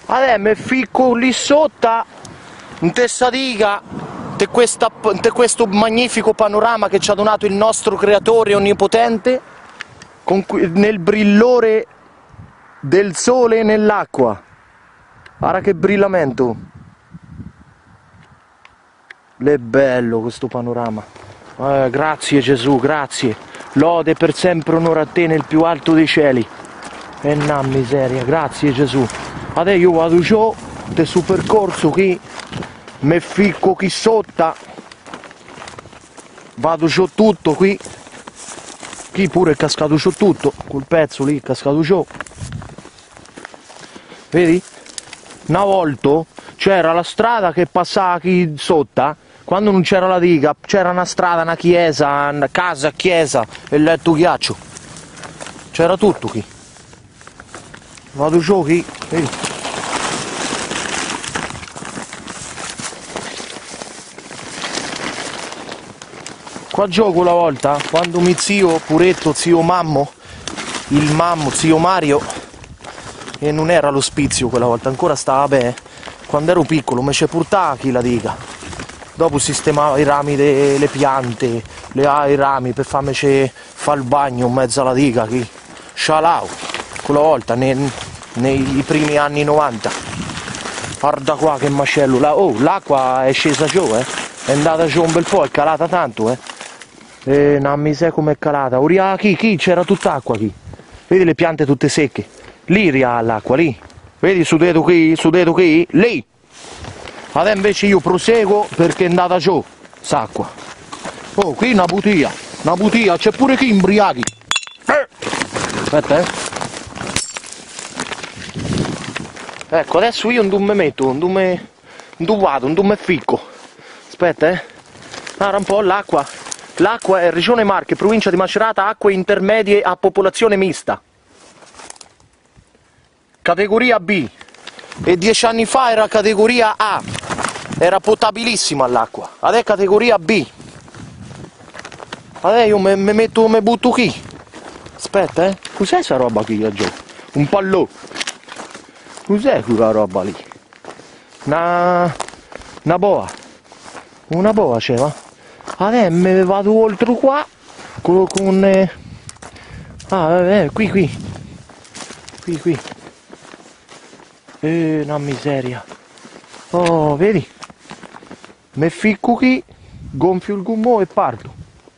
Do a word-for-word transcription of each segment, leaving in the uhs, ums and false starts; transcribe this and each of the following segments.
Adesso mi ficco lì sotto, in testa diga, di questo magnifico panorama che ci ha donato il nostro creatore onnipotente, con, nel brillore del sole nell'acqua. Guarda che brillamento! È bello questo panorama. Eh, grazie Gesù, grazie. Lode per sempre onore a te nel più alto dei cieli. E na miseria, grazie Gesù. Adesso io vado giù, del suo percorso qui, mi ficco qui sotto, vado giù tutto qui, qui pure è cascato giù tutto, quel pezzo lì è cascato giù. Vedi? Una volta c'era la strada che passava qui sotto, quando non c'era la diga, c'era una strada, una chiesa, una casa, chiesa e il letto ghiaccio. C'era tutto qui. Vado giù qui, vedi? Qua gioco una volta, quando mio zio Puretto, zio Mammo, il Mammo, zio Mario, e non era l'ospizio quella volta, ancora stava bene, quando ero piccolo mi ci portava chi la diga, dopo sistemava i rami delle piante, le i rami per farmi fare il bagno in mezzo alla diga, chi scialao, quella volta, nei, nei primi anni novanta, guarda qua che macello, la, oh l'acqua è scesa giù, eh, è andata giù un bel po', è calata tanto, eh. Eh, non mi sa com'è calata. Uria, chi, chi, c'era tutta acqua qui. Vedi le piante tutte secche. Lì ria l'acqua, lì. Vedi su dedo qui, su dedo qui, lì. Adesso invece io proseguo perché è andata giù, s'acqua. Oh, qui una butia, una butia, c'è pure chi imbriachi. Eh. Aspetta, eh. Ecco, adesso io non mi metto, non mi non vado, non mi ficco. Aspetta, eh. Guarda un po' l'acqua. L'acqua è Regione Marche, provincia di Macerata, acque intermedie a popolazione mista. Categoria B. E dieci anni fa era categoria A. Era potabilissima l'acqua. Adesso è categoria B. Adesso io mi metto, mi butto qui. Aspetta, eh. Cos'è sta roba qui laggiù? Un pallò. Cos'è quella roba lì? Una... Una boa. Una boa c'è, va? Adesso me vado oltre qua con, con eh... ah eh, qui qui qui qui eh una miseria. Oh vedi, me ficco qui, gonfio il gommo e parto,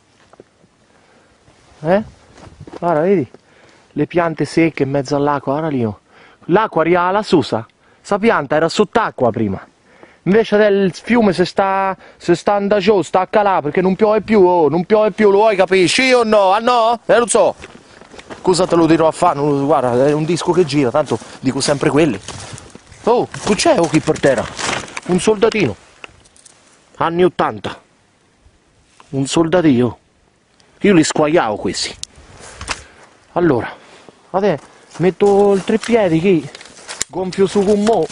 eh guarda, vedi le piante secche in mezzo all'acqua, guarda lì, l'acqua arriva alla susa, sta pianta era sott'acqua prima. Invece del fiume si sta, si sta andando giù, sta a calare perché non piove più, oh, non piove più, lo vuoi capire? Sì o no? Ah no? Eh non so. Cosa te lo dirò a fare? Non, guarda, è un disco che gira, tanto dico sempre quelli. Oh, che c'è oh, qui per terra? Un soldatino. Anni ottanta. Un soldatino. Io li squagliavo questi. Allora, adesso metto il treppiedi qui, gonfio su con mo'.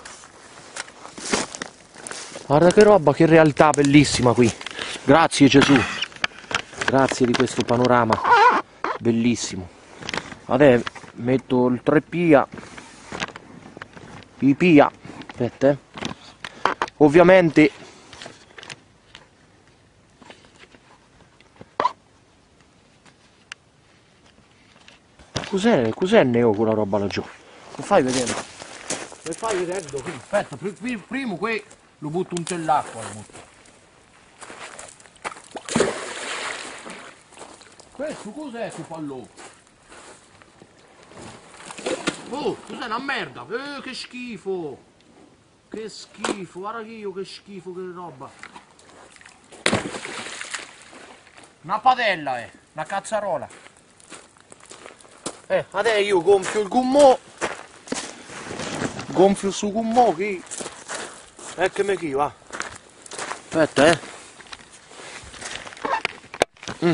Guarda che roba, che realtà bellissima qui. Grazie Gesù. Grazie di questo panorama. Bellissimo. Adesso metto il treppia. Pipia. Aspetta, eh. Ovviamente. Cos'è? Cos'è neo quella roba laggiù? Lo fai vedere? Lo fai vedere qui? Aspetta, prima qui. Lo butto un tell'acqua, lo butto. Questo cos'è questo pallone? Oh, cos'è una merda? Eh, che schifo! Che schifo, guarda che io che schifo, che roba! Una padella è, eh, una cazzarola. Eh, adesso io gonfio il gommo. Gonfio su gommo qui. Eccomi qui, va. Aspetta, eh. Mm.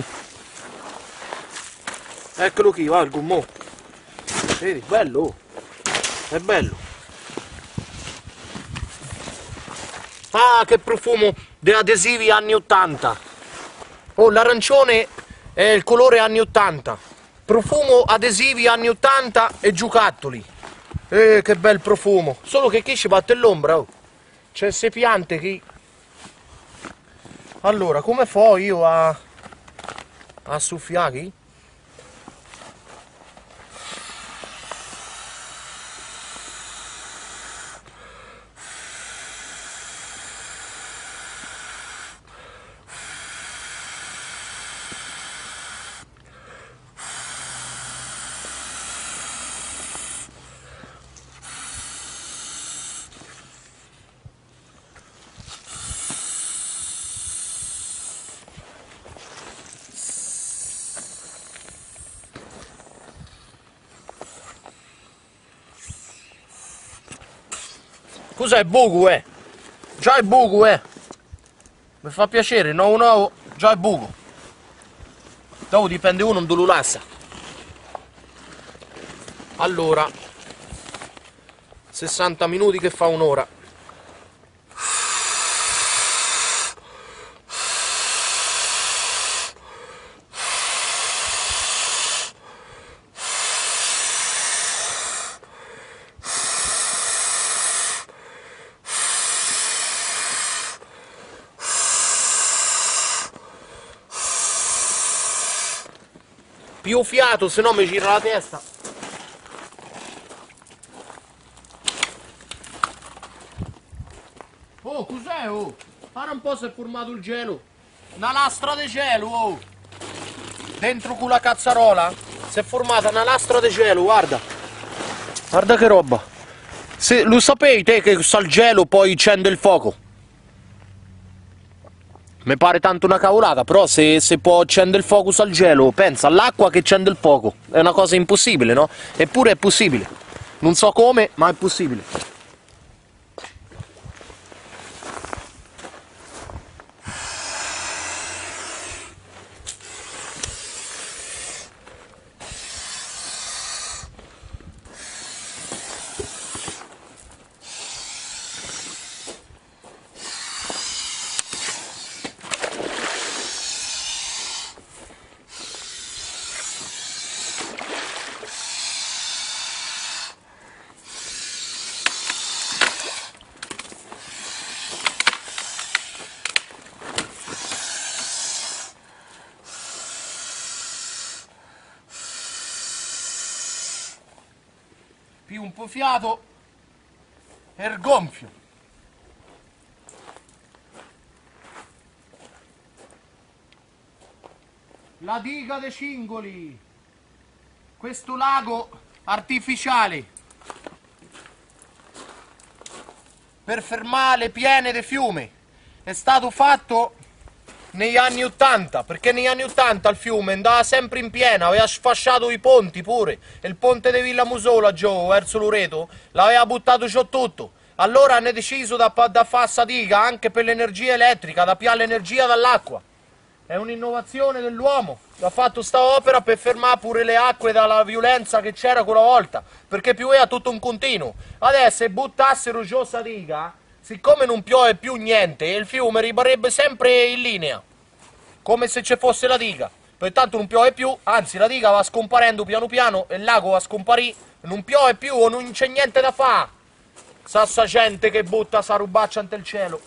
Eccolo qui, va il gommò. Vedi, bello. È bello. Ah, che profumo di adesivi anni ottanta. Oh, l'arancione è il colore anni ottanta. Profumo adesivi anni ottanta e giocattoli. Eh, che bel profumo. Solo che qui ci batte l'ombra, oh. C'è se piante qui. Allora, come fo io a... a soffiare qui? Cos'è buco, eh? Già è buco, eh? Mi fa piacere, no no, già è buco. Dopo dipende uno non lo lascia. Allora, sessanta minuti che fa un'ora. Più fiato, se no mi gira la testa. Oh, cos'è, oh? Ora un po' si è formato il gelo. Una lastra di gelo, oh! Dentro quella cazzarola si è formata una lastra di gelo, guarda. Guarda che roba. Se, lo sapete che sta il gelo poi accende il fuoco? Mi pare tanto una cavolata, però se, se può accendere il fuoco al gelo, pensa all'acqua che accende il fuoco. È una cosa impossibile, no? Eppure è possibile. Non so come, ma è possibile. Più un po' fiato e il gonfio. La diga dei Cingoli, questo lago artificiale per fermare le piene dei fiumi è stato fatto negli anni ottanta, perché negli anni ottanta il fiume andava sempre in piena, aveva sfasciato i ponti pure, e il ponte di Villa Musola giù verso Loreto l'aveva buttato giù tutto. Allora hanno deciso da, da fare sta diga anche per l'energia elettrica, da piare l'energia dall'acqua. È un'innovazione dell'uomo, ha fatto sta opera per fermare pure le acque dalla violenza che c'era quella volta, perché pioveva tutto un continuo. Adesso se buttassero giù sta diga, siccome non piove più niente, il fiume rimarrebbe sempre in linea, come se ci fosse la diga. Pertanto non piove più, anzi la diga va scomparendo piano piano e il lago va a scomparire, non piove più o non c'è niente da fare. Sa sta gente che butta sta rubaccia ante il cielo.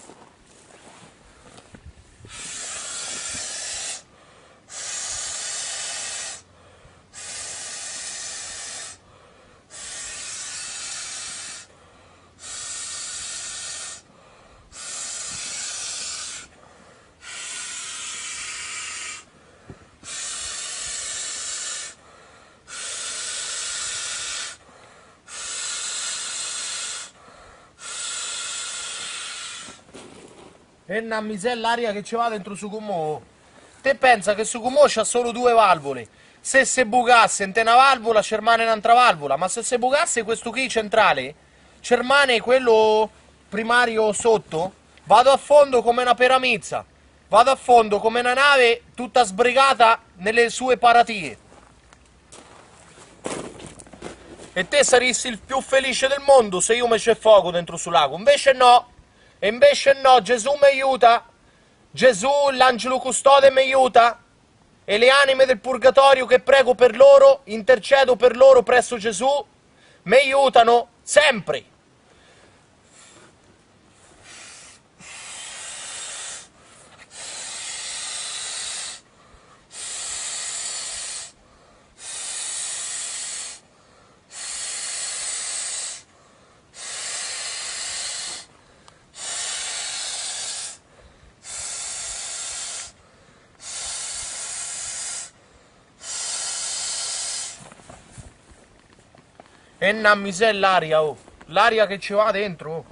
E una misella aria che ci va dentro su comò. Te pensa che su comò c'ha solo due valvole. Se si bucasse in una valvola c'è rimane un'altra valvola, ma se si bucasse questo qui centrale, c'è rimane quello primario sotto, vado a fondo come una peramizza, vado a fondo come una nave tutta sbrigata nelle sue paratie. E te saresti il più felice del mondo se io mi c'è fuoco dentro sul lago, invece no. E invece no, Gesù mi aiuta, Gesù, l'angelo custode mi aiuta, e le anime del purgatorio che prego per loro, intercedo per loro presso Gesù, mi aiutano sempre. E nammi se l'aria, oh, l'aria che ci va dentro. Oh.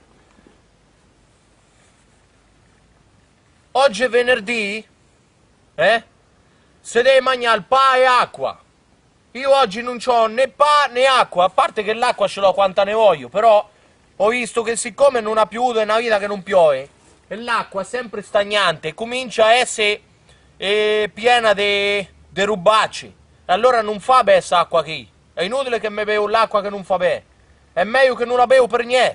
Oggi è venerdì, eh? Se deve mangiare il pa e acqua. Io oggi non c'ho né pa né acqua, a parte che l'acqua ce l'ho quanta ne voglio, però ho visto che siccome non ha piovuto è una vita che non piove, e l'acqua è sempre stagnante, comincia a essere eh, piena di rubacci, allora non fa bene questa acqua qui. È inutile che mi bevo l'acqua che non fa bene. È meglio che non la bevo per niente.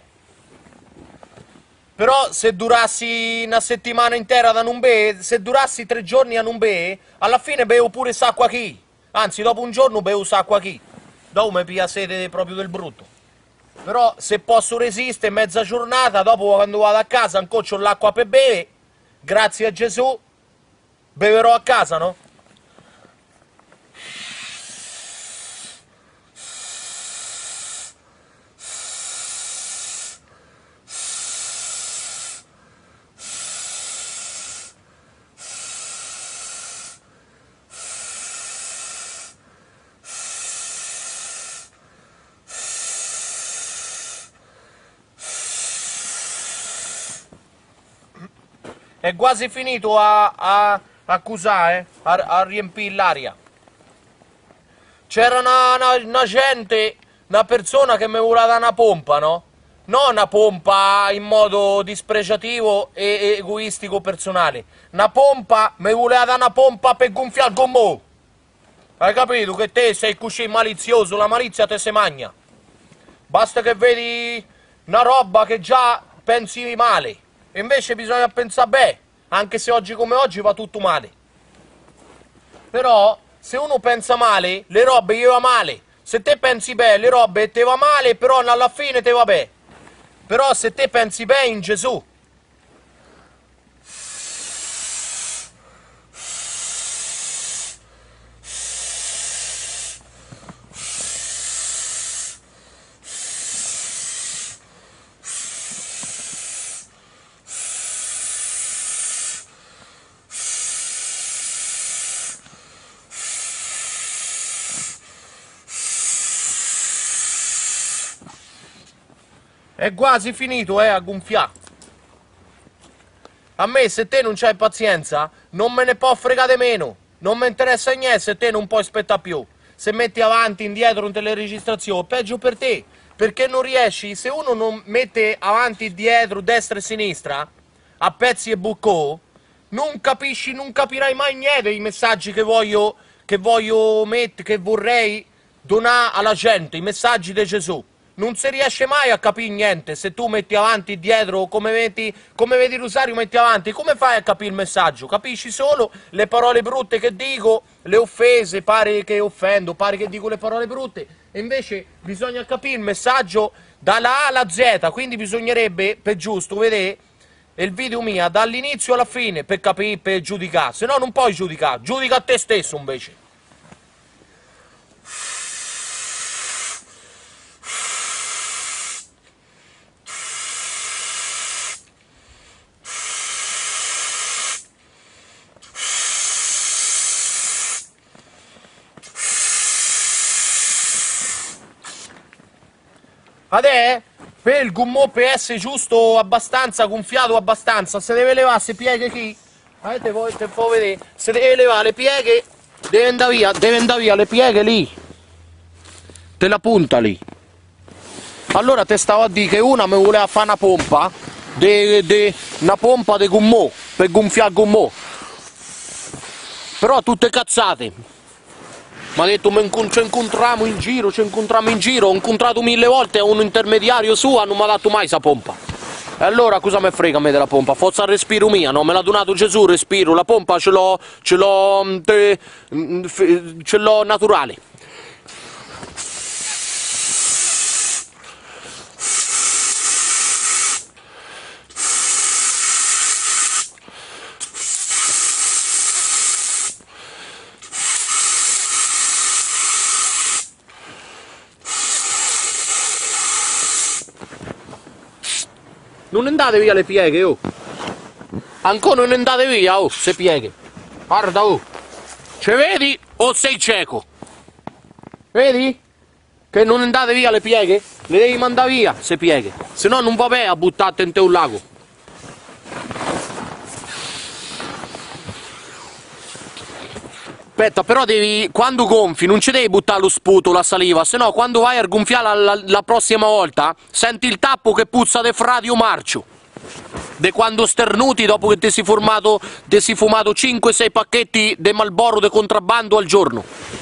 Però se durassi una settimana intera da non bere, se durassi tre giorni a non bere, alla fine bevo pure quest'acqua qui. Anzi, dopo un giorno bevo quest'acqua qui. Dopo mi pia sete proprio del brutto. Però se posso resistere mezza giornata, dopo quando vado a casa ancora c'ho l'acqua per bere, grazie a Gesù, beverò a casa, no? È quasi finito a, a, a cusare, a, a riempire l'aria. C'era una, una, una gente, una persona che mi voleva dare una pompa, no? Non una pompa in modo dispregiativo e egoistico personale. Una pompa, mi voleva dare una pompa per gonfiare il gommò. Hai capito che te sei così malizioso, la malizia te se magna. Basta che vedi una roba che già pensi male. E invece bisogna pensare bene, anche se oggi come oggi va tutto male. Però, se uno pensa male, le robe gli va male. Se te pensi bene, le robe te va male, però alla fine te va bene. Però se te pensi bene in Gesù. È quasi finito, eh, a gonfiare. A me, se te non c'hai pazienza, non me ne può fregare meno. Non mi interessa niente se te non puoi aspettare più. Se metti avanti, indietro in teleregistrazione, peggio per te. Perché non riesci, se uno non mette avanti, dietro, destra e sinistra, a pezzi e buccò, non capisci, non capirai mai niente dei messaggi che voglio, che voglio mettere, che vorrei donare alla gente, i messaggi di Gesù. Non si riesce mai a capire niente se tu metti avanti e dietro, come, metti, come vedi il rosario metti avanti, come fai a capire il messaggio? Capisci solo le parole brutte che dico, le offese, pare che offendo, pare che dico le parole brutte, e invece bisogna capire il messaggio dalla A alla Z, quindi bisognerebbe, per giusto, vedere il video mio dall'inizio alla fine per capire, per giudicare, se no non puoi giudicare, giudica a te stesso invece. Adè, per il gommò per essere giusto abbastanza, gonfiato abbastanza, se deve levare se pieghe qui, avete voi, te può vedere, se deve levare le pieghe, deve andare via, deve andare via le pieghe lì, te la punta lì. Allora te stavo a dire che una mi voleva fare una pompa, de, de, una pompa di gommò, per gonfiare il gommò, però tutte cazzate. Mi ha detto ci incontriamo in giro, ci incontriamo in giro, ho incontrato mille volte un intermediario suo, non mi ha dato mai sta pompa. E allora cosa me frega a me della pompa? Forza il respiro mia, no? Me l'ha donato Gesù il respiro, la pompa ce l'ho, ce l'ho, ce l'ho naturale. Non andate via le pieghe, oh! Ancora non andate via, oh, se pieghe! Guarda, oh! Ce vedi o sei cieco? Vedi? Che non andate via le pieghe? Le devi mandare via, se pieghe! Se no non va bene a buttarti in te un lago! Aspetta, però devi, quando gonfi, non ci devi buttare lo sputo, la saliva, se no quando vai a gonfiare la, la, la prossima volta, senti il tappo che puzza de fradio marcio. De quando sternuti dopo che ti sei formato, ti sei fumato cinque sei pacchetti di Marlboro de contrabbando al giorno.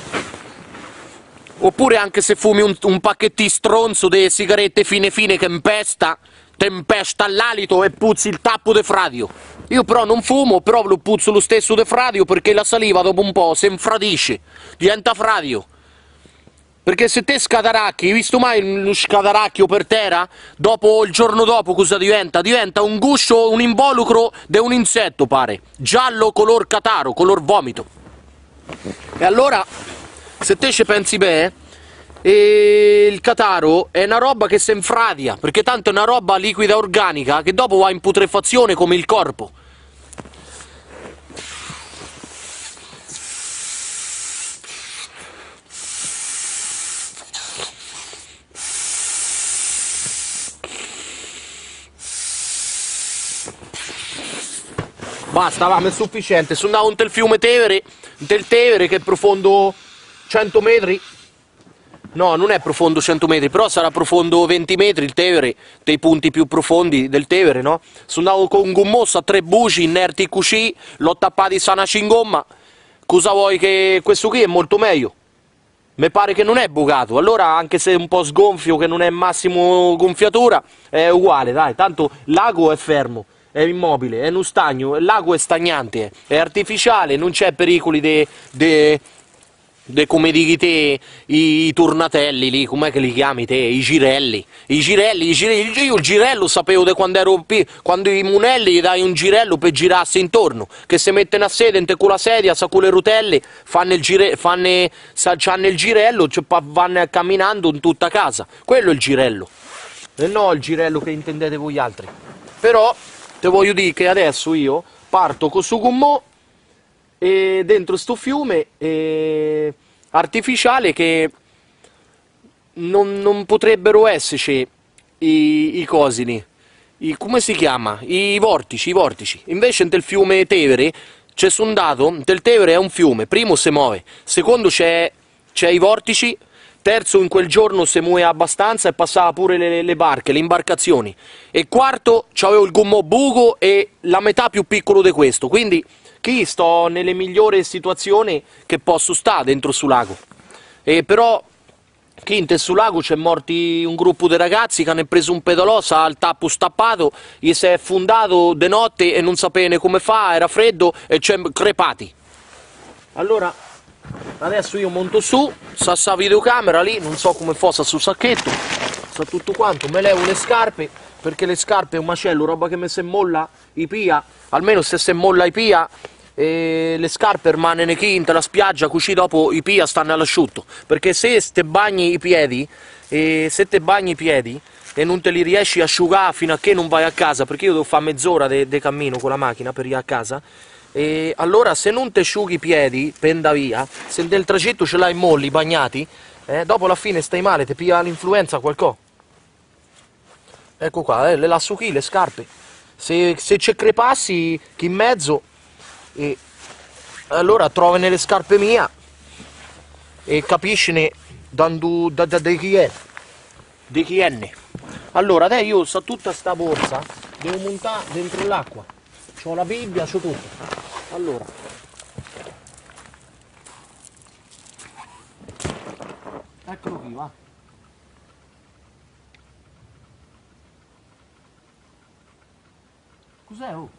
Oppure anche se fumi un, un pacchettino stronzo di sigarette fine fine che impesta, te impesta l'alito e puzzi il tappo de fradio. Io però non fumo, però lo puzzo lo stesso de fradio perché la saliva dopo un po' si infradisce, diventa fradio. Perché se te scataracchi, hai visto mai uno scataracchio per terra? Dopo, il giorno dopo cosa diventa? Diventa un guscio, un involucro di un insetto, pare. Giallo color cataro, color vomito. E allora, se te ci pensi bene, e il cataro è una roba che si infradia, perché tanto è una roba liquida organica che dopo va in putrefazione come il corpo. Basta, va, ma è sufficiente. Sono andato nel fiume Tevere, del Tevere che è profondo cento metri. No, non è profondo cento metri, però sarà profondo venti metri il Tevere, dei punti più profondi del Tevere, no? Sono andato con un gommosso a tre buci, inerti così, l'ho tappato in sana cingomma. Cosa vuoi che questo qui è molto meglio? Mi pare che non è bucato, allora anche se è un po' sgonfio, che non è massimo gonfiatura, è uguale, dai, tanto l'ago è fermo, è immobile, è uno stagno, l'ago è stagnante, è artificiale, non c'è pericoli di... de... De, come dici te, i, i tornatelli lì, com'è che li chiami te? I girelli. I girelli, i girelli. Io il girello sapevo da quando ero quando i munelli gli dai un girello per girarsi intorno, che si mettono a sedere con la sedia, sa con le rotelle, fanno il, gire, fanno, sa, c'hanno il girello, cioè, vanno camminando in tutta casa. Quello è il girello. E no il girello che intendete voi altri. Però, te voglio dire che adesso io parto con su gommò e dentro sto fiume eh, artificiale che non, non potrebbero esserci i, i cosini, i, come si chiama? I vortici, i vortici. Invece del fiume Tevere c'è sondato, del Tevere è un fiume, primo si muove, secondo c'è i vortici, terzo in quel giorno si muove abbastanza e passava pure le, le barche, le imbarcazioni, e quarto c'avevo il gommò buco e la metà più piccolo di questo, quindi qui sto nelle migliori situazioni che posso stare dentro sul lago. E però qui in sul lago c'è morti un gruppo di ragazzi che hanno preso un pedalò, sa il tappo stappato, gli si è fondato de notte e non sapeva come fa, era freddo e c'è crepati. Allora adesso io monto su, sa sta videocamera lì, non so come fosse sul sacchetto, sa tutto quanto, me levo le scarpe, perché le scarpe è un macello, roba che mi si molla i pia, almeno se si molla i pia, e le scarpe rimangono qui in la spiaggia, così dopo i pia stanno all'asciutto, perché se te bagni i piedi, e se te bagni i piedi e non te li riesci a asciugare fino a che non vai a casa, perché io devo fare mezz'ora di cammino con la macchina per ir a casa, e allora se non ti asciughi i piedi per andare via, se del tragitto ce l'hai molli, bagnati, eh, dopo alla fine stai male, ti piglia l'influenza qualcosa. Ecco qua, eh, le lasso qui le scarpe, se, se ci crepassi qui in mezzo, e allora trovi nelle scarpe mie e capisci dando da, da, da chi è di chi è. Allora adesso io so tutta sta borsa, devo montare dentro l'acqua, c'ho la Bibbia, c'ho tutto. Allora eccolo qui, va. Cos'è, oh?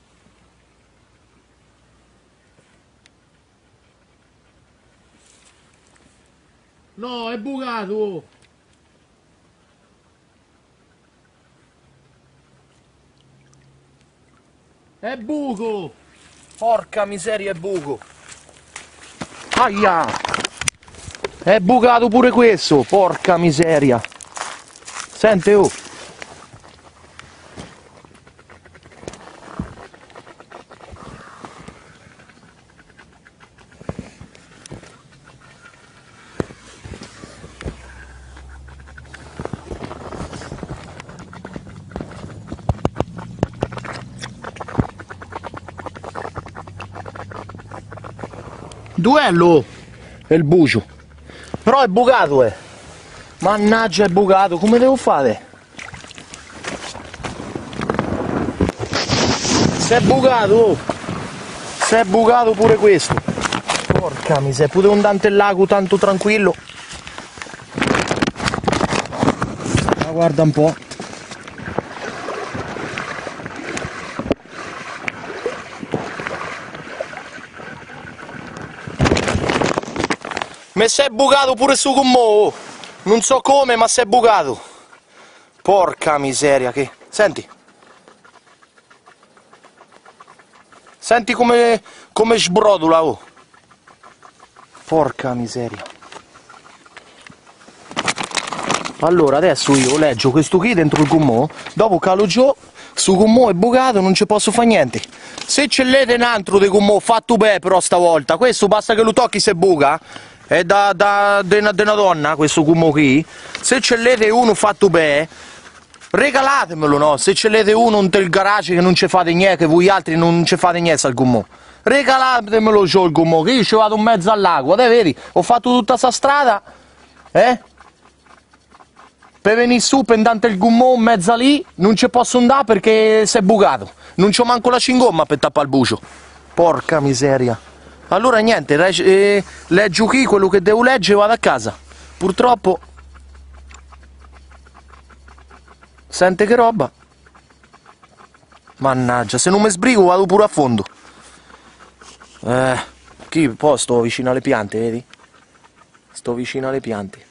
No, è bucato! È buco! Porca miseria, è buco! Aia! È bucato pure questo, porca miseria! Sente, oh! duello è il bucio. Però è bucato, eh. Mannaggia, è bucato, come devo fare? Si è bucato, oh. Si è bucato pure questo. Porca miseria, potevo andare nel lago tanto tranquillo. Ma guarda un po'. Mi si è bucato pure su con mo'. Non so come, ma si è bucato. Porca miseria che... Senti. Senti come, come sbrodula, oh. Porca miseria. Allora, adesso io leggio questo qui dentro il gommò, dopo calo giù, sto gommò è bucato, non ci posso fare niente. Se ce l'ete un altro di gommò fatto bene però stavolta, questo basta che lo tocchi se buca, è da, da, de una, de una donna questo gommò qui, se ce l'ete uno fatto bene, regalatemelo, no? Se ce l'ete uno del garage che non ci fate niente, che voi altri non ci fate niente al gommò, regalatemelo c'ho il gommò, che io ci vado in mezzo al lago, te vedi? Ho fatto tutta sta strada, eh? Per venire su, pendante il gommò in mezzo lì, non ci posso andare perché si è bucato. Non c'ho manco la cingomma per tappare il bucio. Porca miseria. Allora niente, eh, leggio qui quello che devo leggere e vado a casa. Purtroppo... Sente che roba. Mannaggia, se non mi sbrigo vado pure a fondo. Eh, qui poi sto vicino alle piante, vedi? Sto vicino alle piante.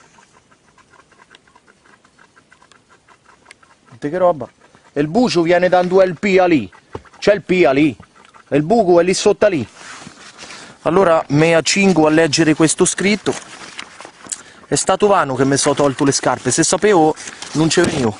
Che roba. E il bucio viene dando il pia lì. C'è il pia lì. E il buco è lì sotto lì. Allora mi accingo a leggere questo scritto. È stato vano che mi sono tolto le scarpe. Se sapevo non ci venivo.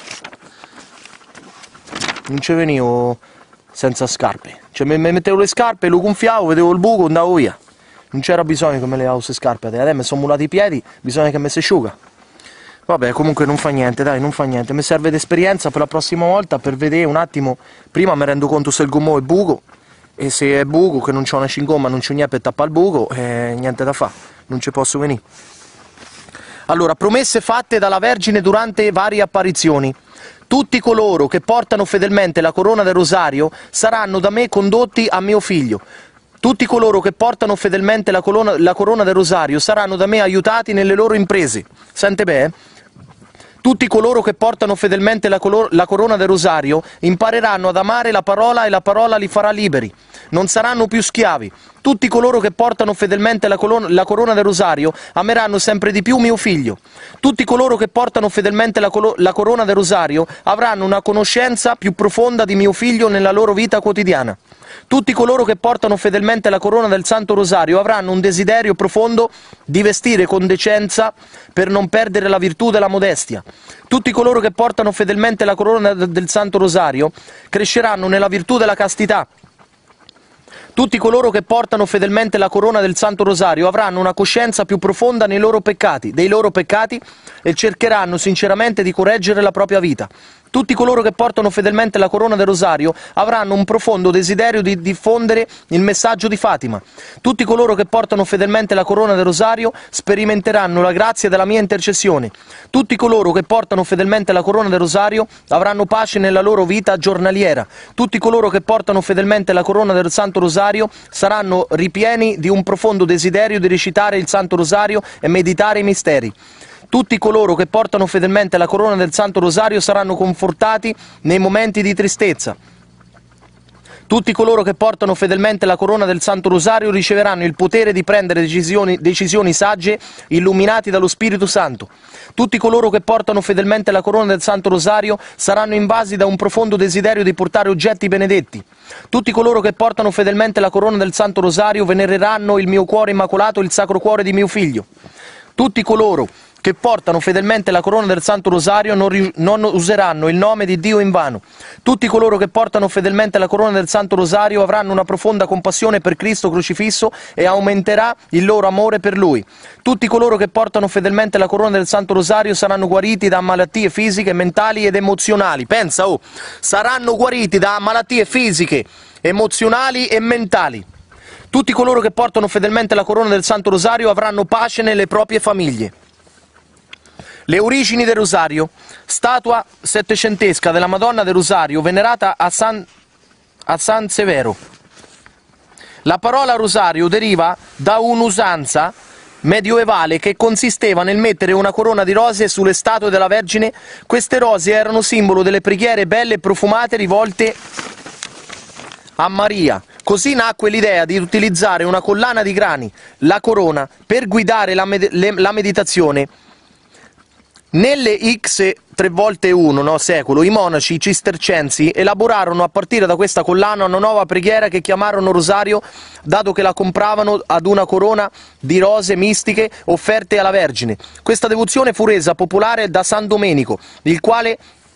Non ci venivo senza scarpe. Cioè mi mettevo le scarpe, lo gonfiavo, vedevo il buco, andavo via. Non c'era bisogno che me levavo queste scarpe. Adesso mi sono mulati i piedi, bisogna che mi si asciuga. Vabbè, comunque non fa niente, dai, non fa niente. Mi serve d'esperienza per la prossima volta per vedere un attimo. Prima mi rendo conto se il gommò è buco. E se è buco, che non c'ho una cingomma, non c'ho niente per tappare il buco, eh, niente da fare. Non ci posso venire. Allora, promesse fatte dalla Vergine durante varie apparizioni. Tutti coloro che portano fedelmente la corona del rosario saranno da me condotti a mio figlio. Tutti coloro che portano fedelmente la, colonna, la corona del rosario saranno da me aiutati nelle loro imprese. Sente bene? Tutti coloro che portano fedelmente la, la corona del rosario impareranno ad amare la parola e la parola li farà liberi. Non saranno più schiavi. Tutti coloro che portano fedelmente la, la corona del rosario ameranno sempre di più mio figlio. Tutti coloro che portano fedelmente la, la corona del rosario avranno una conoscenza più profonda di mio figlio nella loro vita quotidiana. Tutti coloro che portano fedelmente la corona del Santo Rosario avranno un desiderio profondo di vestire con decenza per non perdere la virtù della modestia. Tutti coloro che portano fedelmente la corona del Santo Rosario cresceranno nella virtù della castità. Tutti coloro che portano fedelmente la corona del Santo Rosario avranno una coscienza più profonda nei loro peccati, dei loro peccati e cercheranno sinceramente di correggere la propria vita. Tutti coloro che portano fedelmente la corona del Rosario avranno un profondo desiderio di diffondere il messaggio di Fatima. Tutti coloro che portano fedelmente la corona del Rosario sperimenteranno la grazia della mia intercessione. Tutti coloro che portano fedelmente la corona del Rosario avranno pace nella loro vita giornaliera. Tutti coloro che portano fedelmente la corona del Santo Rosario saranno ripieni di un profondo desiderio di recitare il Santo Rosario e meditare i misteri. Tutti coloro che portano fedelmente la corona del Santo Rosario saranno confortati nei momenti di tristezza. Tutti coloro che portano fedelmente la corona del Santo Rosario riceveranno il potere di prendere decisioni, decisioni sagge illuminati dallo Spirito Santo. Tutti coloro che portano fedelmente la corona del Santo Rosario saranno invasi da un profondo desiderio di portare oggetti benedetti. Tutti coloro che portano fedelmente la corona del Santo Rosario venereranno il mio cuore immacolato, il Sacro Cuore di mio Figlio. Tutti coloro che portano fedelmente la corona del Santo Rosario non, non useranno il nome di Dio invano. Tutti coloro che portano fedelmente la corona del Santo Rosario avranno una profonda compassione per Cristo crocifisso e aumenterà il loro amore per Lui. Tutti coloro che portano fedelmente la corona del Santo Rosario saranno guariti da malattie fisiche, mentali ed emozionali. Pensa, oh, saranno guariti da malattie fisiche, emozionali e mentali. Tutti coloro che portano fedelmente la corona del Santo Rosario avranno pace nelle proprie famiglie. Le origini del Rosario. Statua settecentesca della Madonna del Rosario venerata a San, a San Severo. La parola rosario deriva da un'usanza medioevale che consisteva nel mettere una corona di rose sulle statue della Vergine. Queste rose erano simbolo delle preghiere belle e profumate rivolte a Maria. Così nacque l'idea di utilizzare una collana di grani, la corona, per guidare la, med le la meditazione. Nelle X tre volte uno no, secolo, i monaci cistercensi elaborarono a partire da questa collana una nuova preghiera che chiamarono rosario, dato che la compravano ad una corona di rose mistiche offerte alla Vergine. Questa devozione fu resa popolare da San Domenico, il quale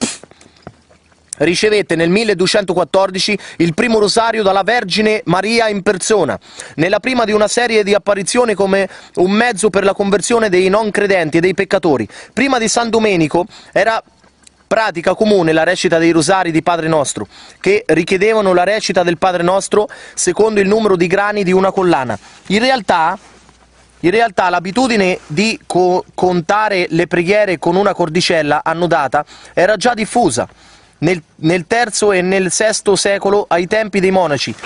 ricevette nel milleduecentoquattordici il primo rosario dalla Vergine Maria in persona, nella prima di una serie di apparizioni come un mezzo per la conversione dei non credenti e dei peccatori. Prima di San Domenico era pratica comune la recita dei rosari di Padre Nostro, che richiedevano la recita del Padre Nostro secondo il numero di grani di una collana. In realtà In realtà l'abitudine di co contare le preghiere con una cordicella annodata era già diffusa Nel, nel terzo e nel sesto secolo, ai tempi dei monaci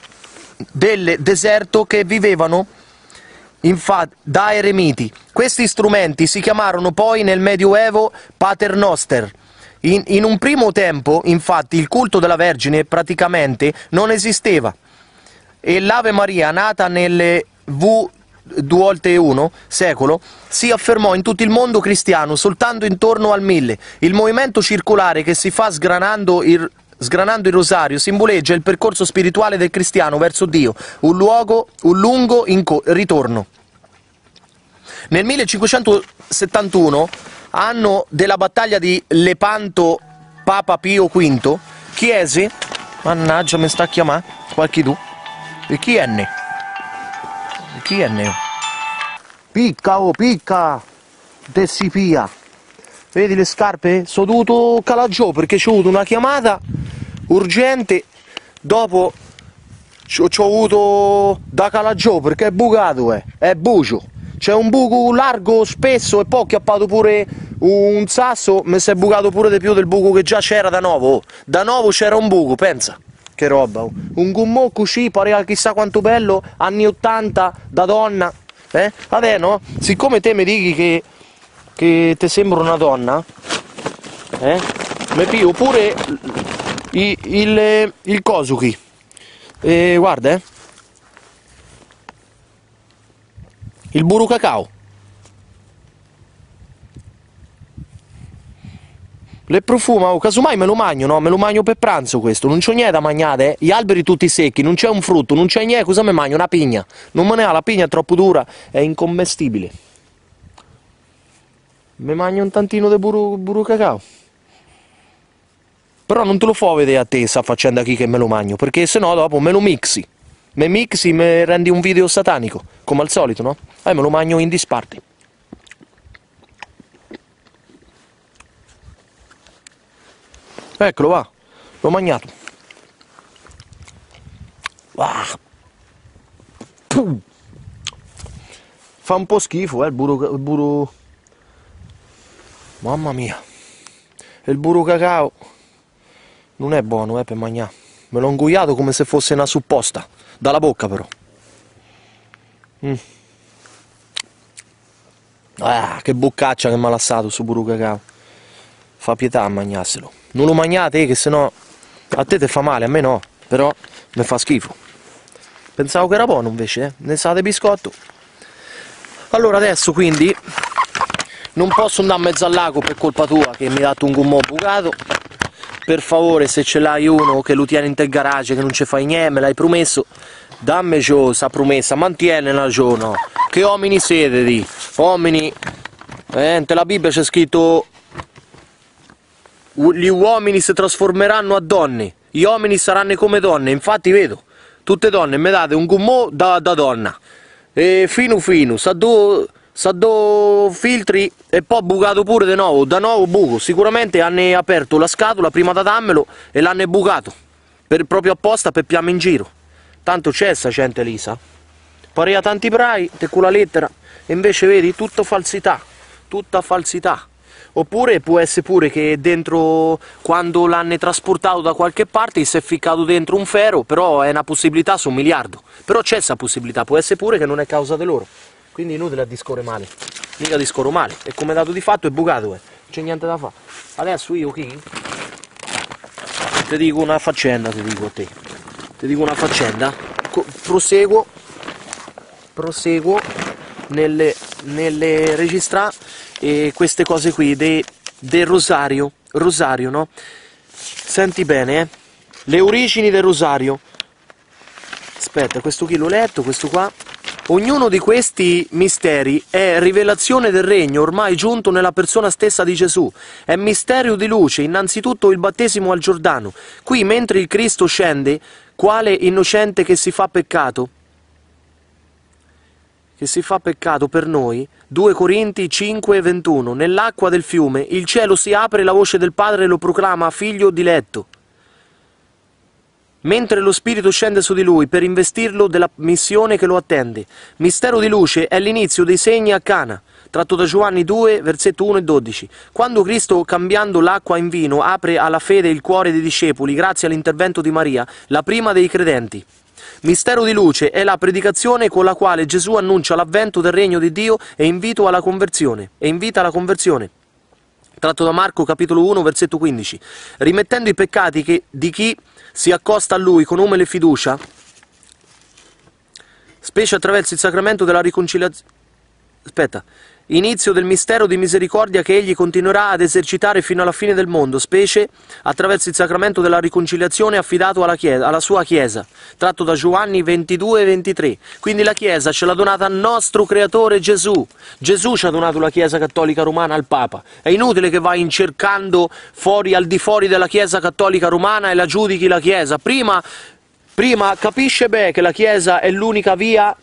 del deserto che vivevano infatti da eremiti. Questi strumenti si chiamarono poi nel Medioevo paternoster. In, in un primo tempo, infatti, il culto della Vergine praticamente non esisteva e l'Ave Maria, nata nelle V due volte uno secolo, si affermò in tutto il mondo cristiano soltanto intorno al mille. Il movimento circolare che si fa sgranando il, sgranando il rosario simboleggia il percorso spirituale del cristiano verso Dio, un, luogo, un lungo ritorno. Nel millecinquecentosettantuno, anno della battaglia di Lepanto, Papa Pio quinto chiese, mannaggia mi sta a chiamare qualche tu, e chi è ne? Chi è ne? Picca, oh, picca! Dessipia! Vedi le scarpe? Sono dovuto calare giù perché c'ho avuto una chiamata urgente. Dopo c'ho avuto da calare giù perché è bucato, eh. È bucio. C'è un buco largo, spesso, e poi ho chiappato pure un sasso. Mi si è bucato pure di più del buco che già c'era da nuovo. Oh. Da nuovo c'era un buco, pensa. Che roba, oh. Un gummo così, pareva chissà quanto bello, anni ottanta, da donna, eh? Vabbè, no? Siccome te mi dici che, che ti sembra una donna, eh? Mi pio pure il, il, il Kosuki, eh, guarda, eh? Il buru cacao. Le profuma, oh, casomai me lo magno, no? Me lo magno per pranzo questo, non c'ho niente da mangiare, eh? Gli alberi tutti secchi, non c'è un frutto, non c'è niente, cosa mi magno? Una pigna. Non me ne ha, la pigna è troppo dura, è incommestibile. Mi magno un tantino di buru, buru cacao. Però non te lo fo vedere a te sta facendo qui che me lo magno, perché sennò dopo me lo mixi. Me mixi, me rendi un video satanico, come al solito, no? Eh, me lo magno in disparte. Eccolo, va, l'ho magnato. Ah. Fa un po' schifo, eh, il burro, il burro... Mamma mia. Il burro cacao non è buono, eh, per mangiare. Me l'ho ingoiato come se fosse una supposta. Dalla bocca, però. Mm. Ah, che boccaccia che mi ha lasciato su burro cacao. Fa pietà a mangiarselo. Non lo mangiate, che sennò a te ti fa male, a me no, però mi fa schifo. Pensavo che era buono invece, eh? Ne sa di biscotto. Allora adesso quindi non posso andare in mezzo al lago per colpa tua che mi hai dato un gummo bucato. Per favore, se ce l'hai uno che lo tieni in te garage, che non ci fai niente, me l'hai promesso, dammi giù sta promessa, mantienila giù, no? Che uomini siete di? Uomini, eh, nella Bibbia c'è scritto gli uomini si trasformeranno a donne, gli uomini saranno come donne, infatti vedo, tutte donne, mi date un gummo da, da donna, e fino fino, sa due sa due filtri e poi bucato pure di nuovo, da nuovo buco, sicuramente hanno aperto la scatola prima da dammelo e l'hanno bucato, per, proprio apposta per piamme in giro, tanto c'è sta gente Elisa, parea tanti prai, te con la lettera, e invece vedi, tutta falsità, tutta falsità. Oppure può essere pure che dentro, quando l'hanno trasportato da qualche parte, si è ficcato dentro un ferro, però è una possibilità su un miliardo. Però c'è questa possibilità, può essere pure che non è causa di loro. Quindi è inutile a discorre male, mica discorro male. E come dato di fatto è bucato, eh. Non c'è niente da fare. Adesso io qui ti dico una faccenda, ti dico a te. Ti dico una faccenda. Co proseguo, proseguo nelle, nelle registrare e queste cose qui de, del rosario, rosario, no? Senti bene, eh? Le origini del rosario. Aspetta, questo qui l'ho letto, questo qua. Ognuno di questi misteri è rivelazione del regno ormai giunto nella persona stessa di Gesù. È mistero di luce, innanzitutto il battesimo al Giordano. Qui, mentre il Cristo scende, quale innocente che si fa peccato, che si fa peccato per noi, due Corinti cinque ventuno, nell'acqua del fiume il cielo si apre e la voce del Padre lo proclama figlio diletto. Mentre lo Spirito scende su di lui per investirlo della missione che lo attende. Mistero di luce è l'inizio dei segni a Cana, tratto da Giovanni due, versetto uno e dodici. Quando Cristo, cambiando l'acqua in vino, apre alla fede il cuore dei discepoli grazie all'intervento di Maria, la prima dei credenti. Mistero di luce è la predicazione con la quale Gesù annuncia l'avvento del regno di Dio e invito alla conversione, e invita alla conversione. Tratto da Marco capitolo uno, versetto quindici. Rimettendo i peccati che, di chi si accosta a lui con umile fiducia, specie attraverso il sacramento della riconciliazione. Aspetta. Inizio del mistero di misericordia che egli continuerà ad esercitare fino alla fine del mondo, specie attraverso il sacramento della riconciliazione affidato alla, chiesa, alla sua Chiesa, tratto da Giovanni ventidue ventitré. Quindi la Chiesa ce l'ha donata al nostro Creatore Gesù. Gesù ci ha donato la Chiesa Cattolica Romana al Papa. È inutile che vai cercando fuori, al di fuori della Chiesa Cattolica Romana e la giudichi la Chiesa. Prima, prima capisce bene che la Chiesa è l'unica via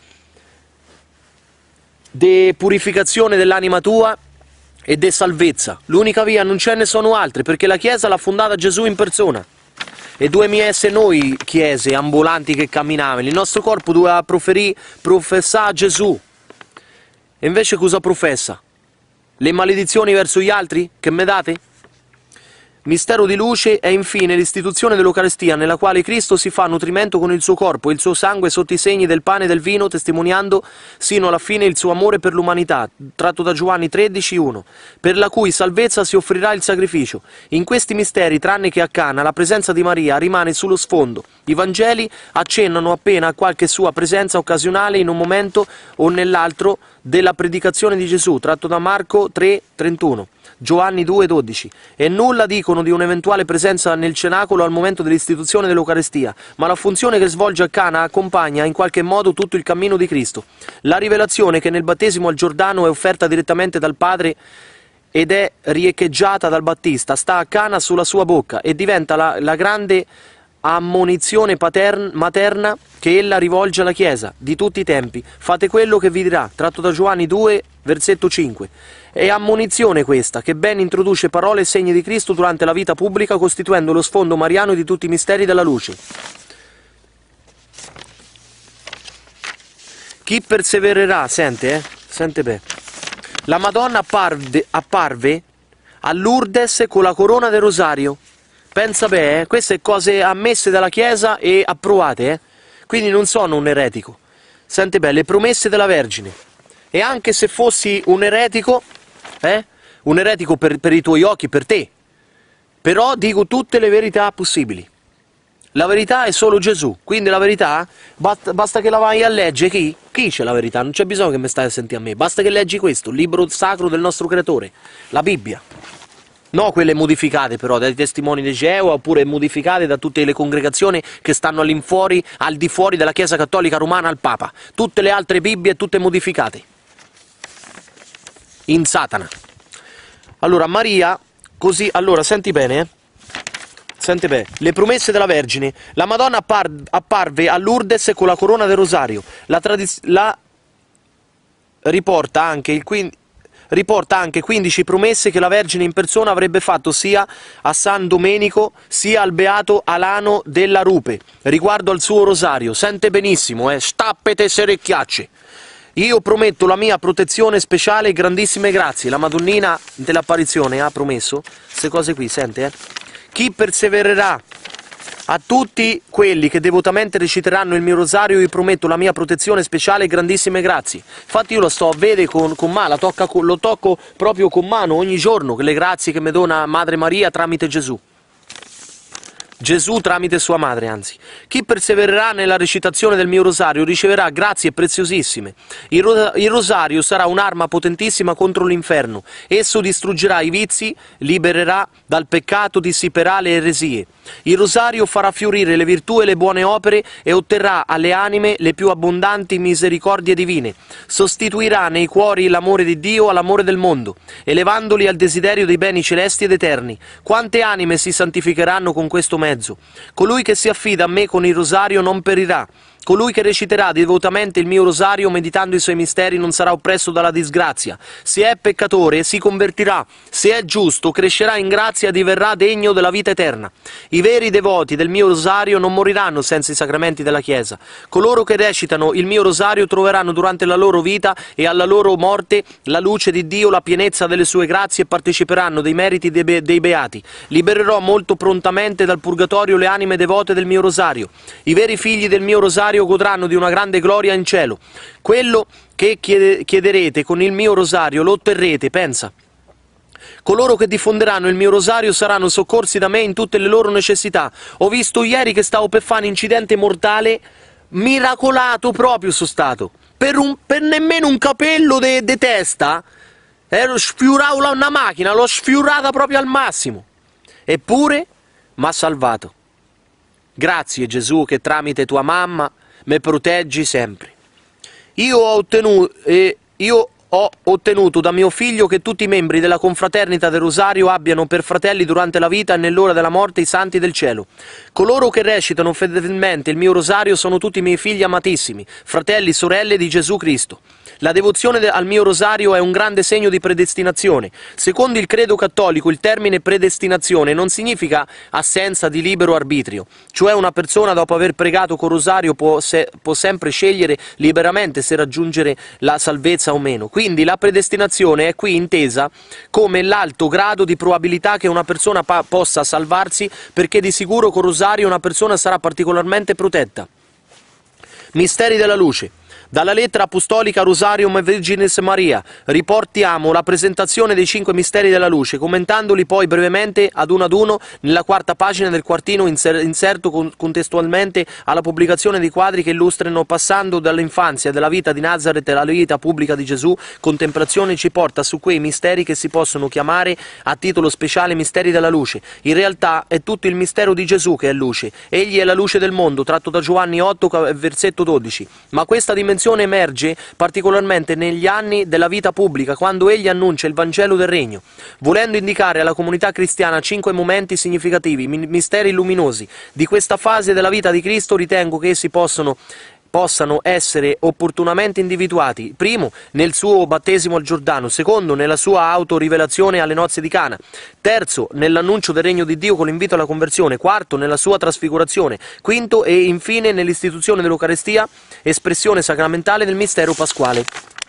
di purificazione dell'anima tua e di salvezza. L'unica via, non ce ne sono altre, perché la Chiesa l'ha fondata Gesù in persona. E dovevamo essere noi chiese ambulanti che camminavano. Il nostro corpo doveva proferire, professare Gesù. E invece cosa professa? Le maledizioni verso gli altri che me date? Mistero di luce è infine l'istituzione dell'Eucaristia, nella quale Cristo si fa nutrimento con il suo corpo e il suo sangue sotto i segni del pane e del vino, testimoniando sino alla fine il suo amore per l'umanità, tratto da Giovanni tredici uno, per la cui salvezza si offrirà il sacrificio. In questi misteri, tranne che a Cana, la presenza di Maria rimane sullo sfondo. I Vangeli accennano appena a qualche sua presenza occasionale in un momento o nell'altro della predicazione di Gesù, tratto da Marco tre trentuno. Giovanni due dodici, e nulla dicono di un'eventuale presenza nel cenacolo al momento dell'istituzione dell'Eucaristia, ma la funzione che svolge a Cana accompagna in qualche modo tutto il cammino di Cristo. La rivelazione che nel battesimo al Giordano è offerta direttamente dal Padre ed è riecheggiata dal Battista, sta a Cana sulla sua bocca e diventa la, la grande ammonizione paterna, materna che ella rivolge alla Chiesa di tutti i tempi. Fate quello che vi dirà, tratto da Giovanni due, versetto cinque. È ammonizione questa, che ben introduce parole e segni di Cristo durante la vita pubblica, costituendo lo sfondo mariano di tutti i misteri della luce. Chi persevererà, sente, eh? Sente bene. La Madonna apparve, apparve a Lourdes con la corona del rosario. Pensa bene, eh? Queste cose ammesse dalla Chiesa e approvate, eh? Quindi non sono un eretico. Sente bene, le promesse della Vergine. E anche se fossi un eretico, eh? Un eretico per, per i tuoi occhi, per te, però dico tutte le verità possibili. La verità è solo Gesù, quindi la verità, basta, basta che la vai a leggere. Chi? Chi c'è la verità? Non c'è bisogno che mi stai a sentire a me, basta che leggi questo, il libro sacro del nostro Creatore, la Bibbia. No quelle modificate però dai testimoni di Geova, oppure modificate da tutte le congregazioni che stanno all'infuori, al di fuori della Chiesa Cattolica Romana al Papa. Tutte le altre Bibbie tutte modificate. In Satana. Allora Maria, così, allora senti bene, eh? Senti bene, le promesse della Vergine. La Madonna appar apparve a Lourdes con la corona del rosario. La, la riporta anche il quindi riporta anche quindici promesse che la Vergine in persona avrebbe fatto sia a San Domenico sia al beato Alano della Rupe, riguardo al suo rosario. Sente benissimo, eh, stappete serecchiacce. Io prometto la mia protezione speciale e grandissime grazie. La Madonnina dell'apparizione ha promesso queste cose qui, sente, eh? Chi persevererà a tutti quelli che devotamente reciteranno il mio rosario, io prometto la mia protezione speciale e grandissime grazie. Infatti io lo sto a vedere con, con mano, lo tocco proprio con mano ogni giorno, le grazie che mi dona Madre Maria tramite Gesù. Gesù tramite sua madre, anzi. Chi persevererà nella recitazione del mio rosario riceverà grazie preziosissime. Il, ro il rosario sarà un'arma potentissima contro l'inferno. Esso distruggerà i vizi, libererà dal peccato, dissiperà le eresie. Il rosario farà fiorire le virtù e le buone opere e otterrà alle anime le più abbondanti misericordie divine. Sostituirà nei cuori l'amore di Dio all'amore del mondo, elevandoli al desiderio dei beni celesti ed eterni. Quante anime si santificheranno con questo mezzo? Colui che si affida a me con il rosario non perirà. Colui che reciterà devotamente il mio rosario meditando i suoi misteri non sarà oppresso dalla disgrazia. Se è peccatore si convertirà, se è giusto crescerà in grazia e diverrà degno della vita eterna. I veri devoti del mio rosario non moriranno senza i sacramenti della Chiesa. Coloro che recitano il mio rosario troveranno durante la loro vita e alla loro morte la luce di Dio, la pienezza delle sue grazie e parteciperanno dei meriti dei, be dei beati. Libererò molto prontamente dal purgatorio le anime devote del mio rosario. I veri figli del mio rosario godranno di una grande gloria in cielo. Quello che chiede, chiederete con il mio rosario lo otterrete, pensa. Coloro che diffonderanno il mio rosario saranno soccorsi da me in tutte le loro necessità. Ho visto ieri che stavo per fare un incidente mortale, miracolato proprio sono stato. Per, un, per nemmeno un capello di testa, ero sfiurato una macchina, l'ho sfiurata proprio al massimo. Eppure m'ha salvato. Grazie Gesù che tramite tua mamma mi proteggi sempre. Io ho ottenuto, eh, io ho ottenuto da mio figlio che tutti i membri della confraternita del Rosario abbiano per fratelli durante la vita e nell'ora della morte i santi del cielo. Coloro che recitano fedelmente il mio rosario sono tutti i miei figli amatissimi, fratelli e sorelle di Gesù Cristo. La devozione al mio rosario è un grande segno di predestinazione. Secondo il credo cattolico il termine predestinazione non significa assenza di libero arbitrio, cioè una persona dopo aver pregato col rosario può, se, può sempre scegliere liberamente se raggiungere la salvezza o meno. Quindi la predestinazione è qui intesa come l'alto grado di probabilità che una persona possa salvarsi, perché di sicuro col rosario una persona sarà particolarmente protetta. Misteri della luce. Dalla lettera apostolica Rosarium Virginis Maria riportiamo la presentazione dei cinque misteri della luce, commentandoli poi brevemente ad uno ad uno nella quarta pagina del quartino inserto contestualmente alla pubblicazione di quadri che illustrano, passando dall'infanzia della vita di Nazareth alla vita pubblica di Gesù, contemplazione ci porta su quei misteri che si possono chiamare a titolo speciale misteri della luce. In realtà è tutto il mistero di Gesù che è luce. Egli è la luce del mondo, tratto da Giovanni otto, versetto dodici. Ma questa dimensione emerge particolarmente negli anni della vita pubblica, quando egli annuncia il Vangelo del Regno, volendo indicare alla comunità cristiana cinque momenti significativi, misteri luminosi. Di questa fase della vita di Cristo ritengo che essi possono possano essere opportunamente individuati: primo, nel suo battesimo al Giordano; secondo, nella sua autorivelazione alle nozze di Cana; terzo, nell'annuncio del regno di Dio con l'invito alla conversione; quarto, nella sua trasfigurazione; quinto e infine nell'istituzione dell'Eucarestia, espressione sacramentale del mistero pasquale.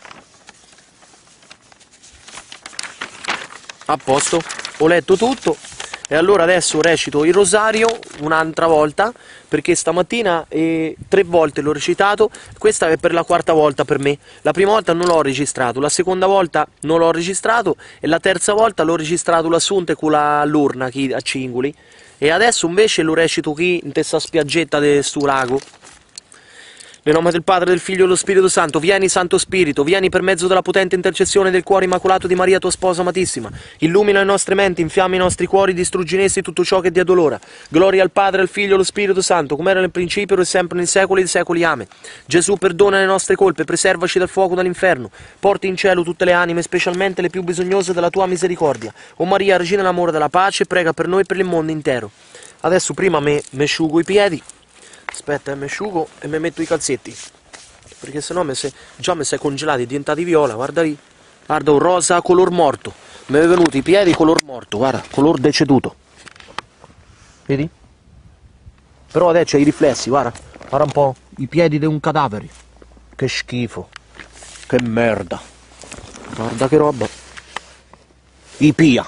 A posto, ho letto tutto. E allora adesso recito il rosario un'altra volta, perché stamattina eh, tre volte l'ho recitato, questa è per la quarta volta per me. La prima volta non l'ho registrato, la seconda volta non l'ho registrato e la terza volta l'ho registrato l'assunto con l'urna a Cingoli, e adesso invece lo recito qui in questa spiaggetta di sto lago. Nel nome del Padre, del Figlio e dello Spirito Santo, vieni Santo Spirito, vieni per mezzo della potente intercessione del cuore immacolato di Maria, tua sposa amatissima. Illumina le nostre menti, infiamma i nostri cuori, distruggi in essi tutto ciò che ti addolora. Gloria al Padre, al Figlio e allo Spirito Santo, come era nel principio e sempre nei secoli dei secoli. Amen. Gesù, perdona le nostre colpe, preservaci dal fuoco dall'inferno, porti in cielo tutte le anime, specialmente le più bisognose della tua misericordia. O Maria, Regina dell'amore e della pace, prega per noi e per il mondo intero. Adesso prima mi asciugo i piedi. Aspetta, mi asciugo e mi metto i calzetti, perché sennò mi se... già mi sei congelati, diventati viola, guarda lì. Guarda, un rosa color morto. Mi è venuto i piedi color morto, guarda, color deceduto. Vedi? Però adesso c'è i riflessi, guarda. Guarda un po', i piedi di un cadavere. Che schifo. Che merda. Guarda che roba. I pia.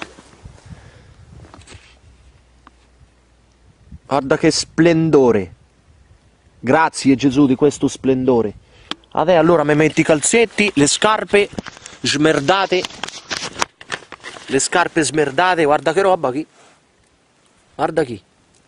Guarda che splendore. Grazie Gesù di questo splendore. Adesso allora mi metti i calzetti, le scarpe smerdate. Le scarpe smerdate, guarda che roba qui. Guarda qui.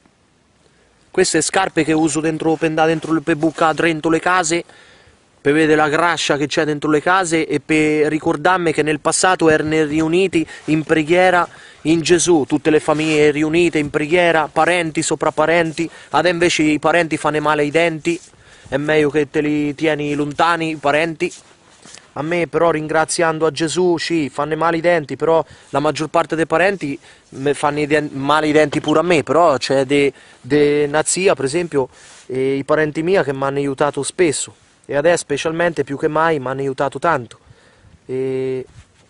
Queste scarpe che uso dentro, per andare dentro, per bucare dentro le case, per vedere la grascia che c'è dentro le case e per ricordarmi che nel passato erano riuniti in preghiera in Gesù, tutte le famiglie riunite in preghiera, parenti sopra parenti, adesso invece i parenti fanno male ai denti, è meglio che te li tieni lontani i parenti. A me però, ringraziando a Gesù, sì, fanno male i denti, però la maggior parte dei parenti fanno i male i denti pure a me, però c'è de, de una zia, per esempio, e i parenti miei che mi hanno aiutato spesso, e adesso specialmente più che mai mi hanno aiutato tanto, e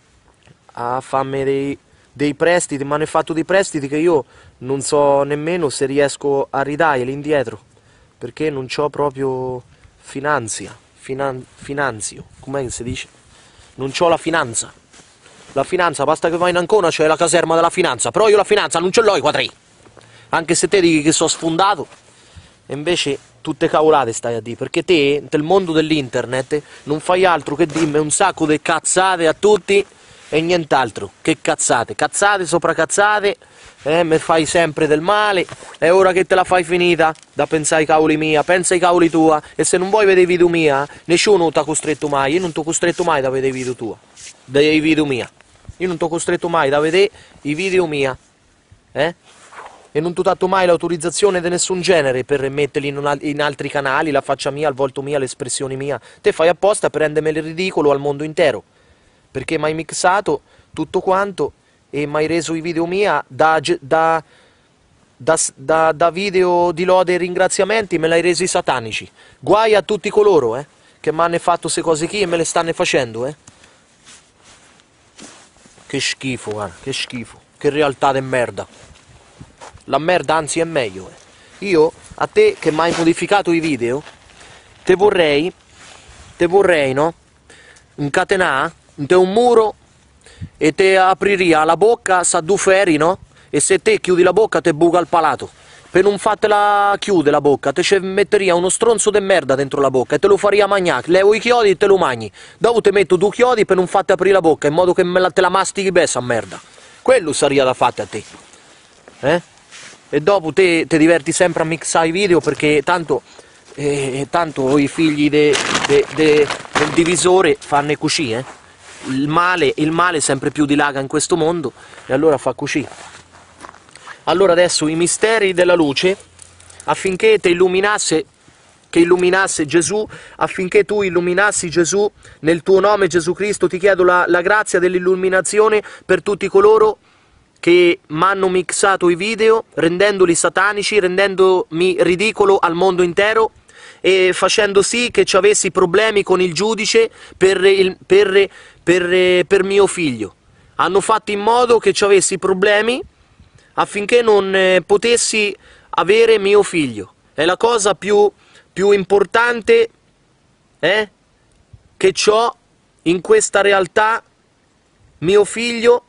a farmi dei, dei prestiti, mi hanno fatto dei prestiti che io non so nemmeno se riesco a ridarli indietro, perché non c'ho proprio finanzia. Finan finanzio, come si dice? Non c'ho la finanza. La finanza, basta che vai in Ancona, c'è la caserma della finanza, però io la finanza non ce l'ho i quattri. Anche se te dici che sono sfondato, e invece tutte cavolate stai a dire, perché te, nel mondo dell'internet, non fai altro che dirmi un sacco di cazzate a tutti e nient'altro. Che cazzate, cazzate sopra cazzate, eh, mi fai sempre del male, e ora che te la fai finita da pensare ai cavoli mia, pensa ai cavoli tua, e se non vuoi vedere i video mia, nessuno ti ha costretto mai, io non ti ho costretto mai da vedere i video tua, dei video mia, io non ti ho costretto mai da vedere i video mia, eh? E non ti ho dato mai l'autorizzazione di nessun genere per metterli in, in altri canali, la faccia mia, il volto mia, le espressioni mia, te fai apposta per rendermi il ridicolo al mondo intero, perché mi hai mixato tutto quanto e mi hai reso i video mia da, da, da, da, da video di lode e ringraziamenti, me l'hai resi satanici. Guai a tutti coloro eh, che mi hanno fatto queste cose qui e me le stanno facendo. Eh. Che schifo, guarda, che schifo, che realtà di merda. La merda anzi è meglio. Eh. Io, a te che mi hai modificato i video, te vorrei, te vorrei, no? Incatenare te un muro e te apriria la bocca sa due ferri, no? E se te chiudi la bocca te buca il palato. Per non fartela chiudere la bocca, te ci metteria uno stronzo de merda dentro la bocca e te lo faria mangiare. Levo i chiodi e te lo mangi. Dopo te metto due chiodi per non farti aprire la bocca, in modo che me la, te la mastichi bene sta merda. Quello sarebbe da fare a te. Eh? E dopo te ti diverti sempre a mixare i video, perché tanto, eh, tanto i figli de, de, de, del divisore fanno così, eh? Il male, il male sempre più dilaga in questo mondo, e allora fa così. Allora adesso i misteri della luce, affinché te illuminasse, che illuminasse Gesù, affinché tu illuminassi Gesù, nel tuo nome Gesù Cristo ti chiedo la, la grazia dell'illuminazione per tutti coloro che mi hanno mixato i video, rendendoli satanici, rendendomi ridicolo al mondo intero, e facendo sì che ci avessi problemi con il giudice per, il, per, per, per mio figlio. Hanno fatto in modo che ci avessi problemi affinché non eh, potessi avere mio figlio. È la cosa più, più importante eh, che ho in questa realtà, mio figlio,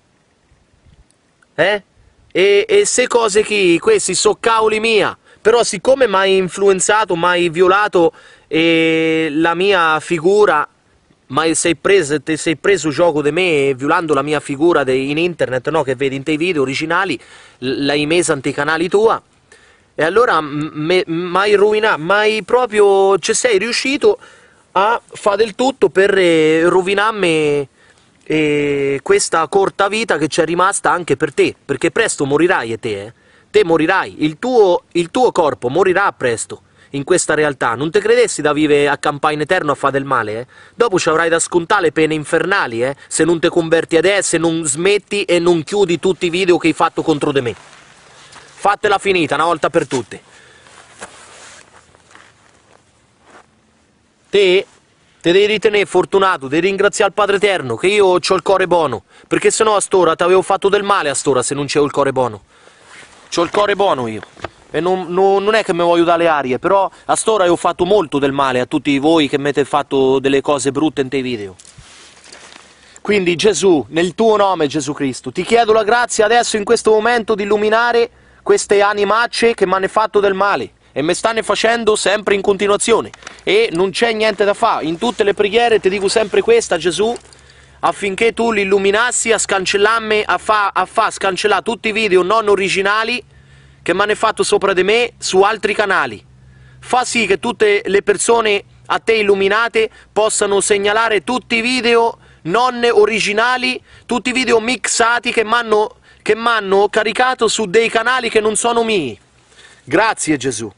eh? E, e se cose che questi so cavoli mia, però siccome mi hai influenzato, mi hai violato eh, la mia figura, ma sei preso, te sei preso gioco di me violando la mia figura de, in internet, no? Che vedi in te video originali, l'hai messa in te canali tua, e allora mi hai rovinato, mai proprio, ci sei riuscito a fare del tutto per eh, rovinarmi eh, questa corta vita che c'è rimasta anche per te, perché presto morirai, e te, eh? Te morirai, il tuo, il tuo corpo morirà presto in questa realtà. Non te credessi da vivere a campare in eterno a fare del male, eh? Dopo ci avrai da scontare le pene infernali, eh? Se non te converti adesso, se non smetti e non chiudi tutti i video che hai fatto contro di me. Fatela finita una volta per tutte. Te Te devi ritenere fortunato, devi ringraziare il Padre Eterno che io ho il cuore buono, perché sennò a st'ora ti avevo fatto del male a st'ora se non c'ho il cuore buono. C'ho il cuore buono io, e non, non, non è che mi voglio dare le arie, però a st'ora ho fatto molto del male a tutti voi che mi avete fatto delle cose brutte in te video. Quindi Gesù, nel tuo nome Gesù Cristo, ti chiedo la grazia adesso in questo momento di illuminare queste animacce che mi hanno fatto del male. E me stanno facendo sempre in continuazione e non c'è niente da fare. In tutte le preghiere ti dico sempre questa, Gesù, affinché tu li illuminassi a scancellarmi, a fa, a fa scancellare tutti i video non originali che mi hanno fatto sopra di me su altri canali. Fa sì che tutte le persone a te illuminate possano segnalare tutti i video non originali, tutti i video mixati che mi hanno che m'hanno caricato su dei canali che non sono miei. Grazie Gesù.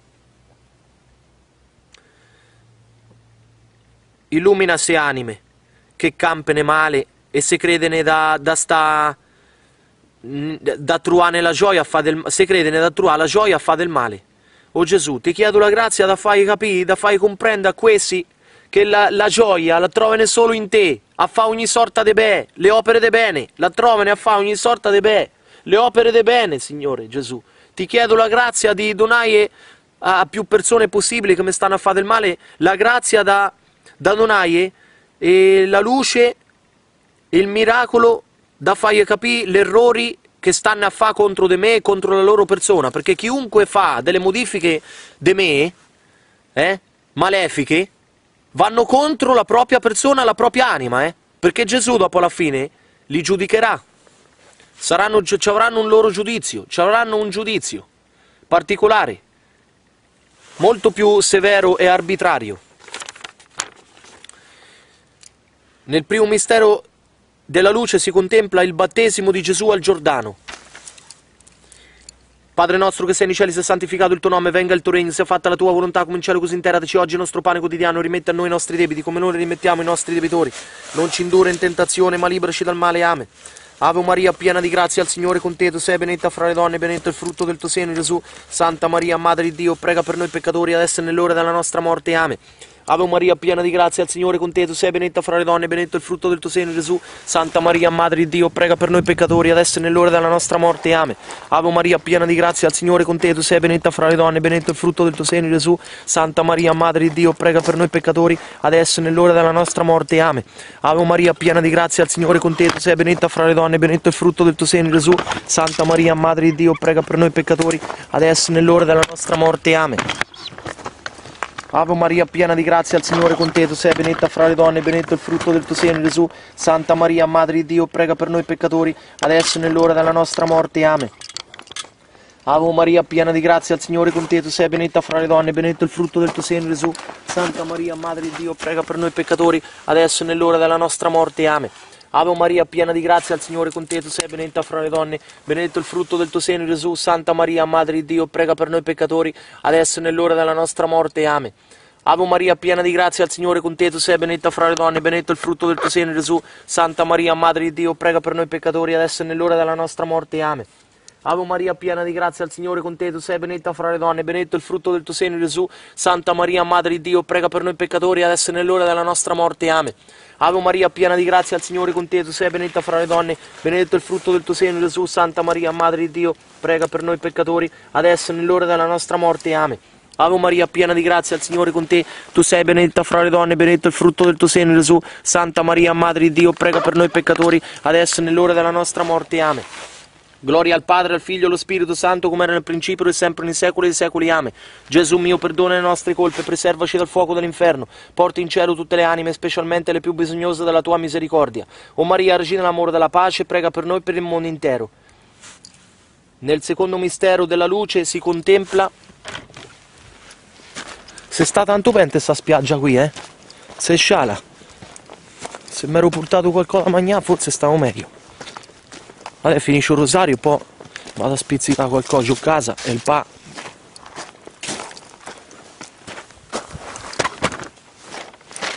Illumina se anime che campene male e se credene da, da sta da truare la gioia a fa del se credene da truare la gioia a fa del male. O Gesù, ti chiedo la grazia da fai capire, da fai comprendere a questi che la, la gioia la trovano solo in te, a fa ogni sorta de bene, le opere de bene, la trovano a fa ogni sorta de bene, le opere de bene, Signore Gesù. Ti chiedo la grazia di donare a più persone possibili che mi stanno a fare del male, la grazia da da donare e la luce e il miracolo da fargli capire gli errori che stanno a fare contro di me e contro la loro persona, perché chiunque fa delle modifiche di me, eh, malefiche, vanno contro la propria persona, la propria anima, eh, perché Gesù dopo alla fine li giudicherà, saranno, ci avranno un loro giudizio, ci avranno un giudizio particolare, molto più severo e arbitrario. Nel primo mistero della luce si contempla il battesimo di Gesù al Giordano. Padre nostro che sei nei cieli, sia santificato il tuo nome, venga il tuo regno, sia fatta la tua volontà come in cielo così in terra. Dacci oggi il nostro pane quotidiano, rimetti a noi i nostri debiti come noi rimettiamo i nostri debitori. Non ci indurre in tentazione, ma liberaci dal male. Amen. Ave Maria, piena di grazia, il Signore è con te, tu sei benedetta fra le donne, benedetto il frutto del tuo seno, Gesù. Santa Maria, Madre di Dio, prega per noi peccatori, adesso e nell'ora della nostra morte. Amen. Ave Maria, piena di grazia, il Signore è con te, tu sei benedetta fra le donne, benedetto il frutto del tuo seno, Gesù. Santa Maria, Madre di Dio, prega per noi peccatori, adesso e nell'ora della nostra morte. Amen. Ave Maria, piena di grazia, il Signore è con te, tu sei benedetta fra le donne, benedetto il frutto del tuo seno, Gesù. Santa Maria, Madre di Dio, prega per noi peccatori, adesso e nell'ora della nostra morte. Amen. Ave Maria, piena di grazia, il Signore è con te, tu sei benedetta fra le donne, benedetto il frutto del tuo seno, Gesù. Santa Maria, Madre di Dio, prega per noi peccatori, adesso e nell'ora della nostra morte. Amen. Ave Maria, piena di grazia, il Signore è con te, tu sei benedetta fra le donne, benedetto il frutto del tuo seno, Gesù. Santa Maria, Madre di Dio, prega per noi peccatori, adesso e nell'ora della nostra morte. Amen. Ave Maria, piena di grazia, il Signore è con te, tu sei benedetta fra le donne, benedetto il frutto del tuo seno, Gesù. Santa Maria, Madre di Dio, prega per noi peccatori, adesso e nell'ora della nostra morte. Amen. Ave Maria, piena di grazia, il Signore è con te, tu sei benedetta fra le donne, benedetto il frutto del tuo seno, Gesù. Santa Maria, Madre di Dio, prega per noi peccatori, adesso e nell'ora della nostra morte. Amen. Ave Maria, piena di grazia, il Signore è con te, tu sei benedetta fra le donne, benedetto il frutto del tuo seno, Gesù. Santa Maria, Madre di Dio, prega per noi peccatori, adesso e nell'ora della nostra morte. Amen. Ave Maria, piena di grazia, il Signore è con te, tu sei benedetta fra le donne, benedetto il frutto del tuo seno, Gesù. Santa Maria, Madre di Dio, prega per noi peccatori, adesso e nell'ora della nostra morte. Amen. Ave Maria, piena di grazia, il Signore è con te, tu sei benedetta fra le donne, benedetto il frutto del tuo seno, Gesù. Santa Maria, Madre di Dio, prega per noi peccatori, adesso e nell'ora della nostra morte. Amen. Ave Maria, piena di grazia, il Signore è con te, tu sei benedetta fra le donne, benedetto il frutto del tuo seno, Gesù. Santa Maria, Madre di Dio, prega per noi peccatori, adesso e nell'ora della nostra morte. Amen. Gloria al Padre, al Figlio e allo Spirito Santo, come era nel principio e sempre nei secoli dei secoli. Amen. Gesù mio, perdona le nostre colpe, preservaci dal fuoco dell'inferno, porta in cielo tutte le anime, specialmente le più bisognose della tua misericordia. O Maria, Regina dell'amore e della pace, prega per noi e per il mondo intero. Nel secondo mistero della luce si contempla... Se sta tanto vento sta spiaggia qui, eh? Se sciala. Se mi ero portato qualcosa da mangiare, forse stavo meglio. Adesso finisce il rosario, poi vado a spizzicare qualcosa giù a casa e il pa.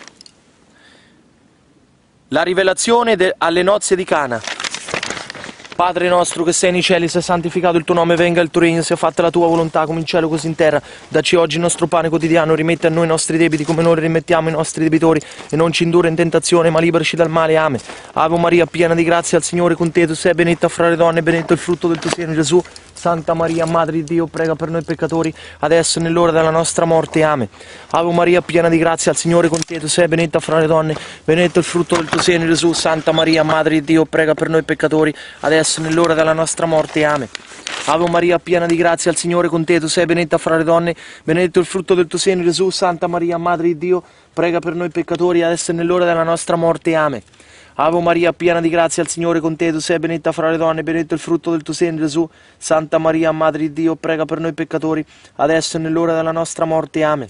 La rivelazione alle nozze di Cana. Padre nostro che sei nei cieli, sia santificato il tuo nome, venga il tuo regno, sia fatta la tua volontà come in cielo così in terra. Dacci oggi il nostro pane quotidiano, rimetti a noi i nostri debiti come noi rimettiamo i nostri debitori e non ci indurre in tentazione ma liberaci dal male. Amen. Ave Maria piena di grazia, il Signore è con te, tu sei benedetta fra le donne e benedetto il frutto del tuo seno Gesù. Santa Maria, Madre di Dio, prega per noi peccatori, adesso e nell'ora della nostra morte. Amen. Ave Maria piena di grazia, il Signore è con te, tu sei benedetta fra le donne, benedetto il frutto del tuo seno Gesù. Santa Maria, Madre di Dio, prega per noi peccatori, adesso e nell'ora della nostra morte. Amen. Ave Maria piena di grazia, il Signore è con te, tu sei benedetta fra le donne, benedetto il frutto del tuo seno Gesù. Santa Maria, Madre di Dio, prega per noi peccatori, adesso e nell'ora della nostra morte. Amen. Ave Maria piena di grazia, il Signore è con te, tu sei benedetta fra le donne, benedetto il frutto del tuo seno Gesù. Santa Maria, Madre di Dio, prega per noi peccatori, adesso e nell'ora della nostra morte. Amen.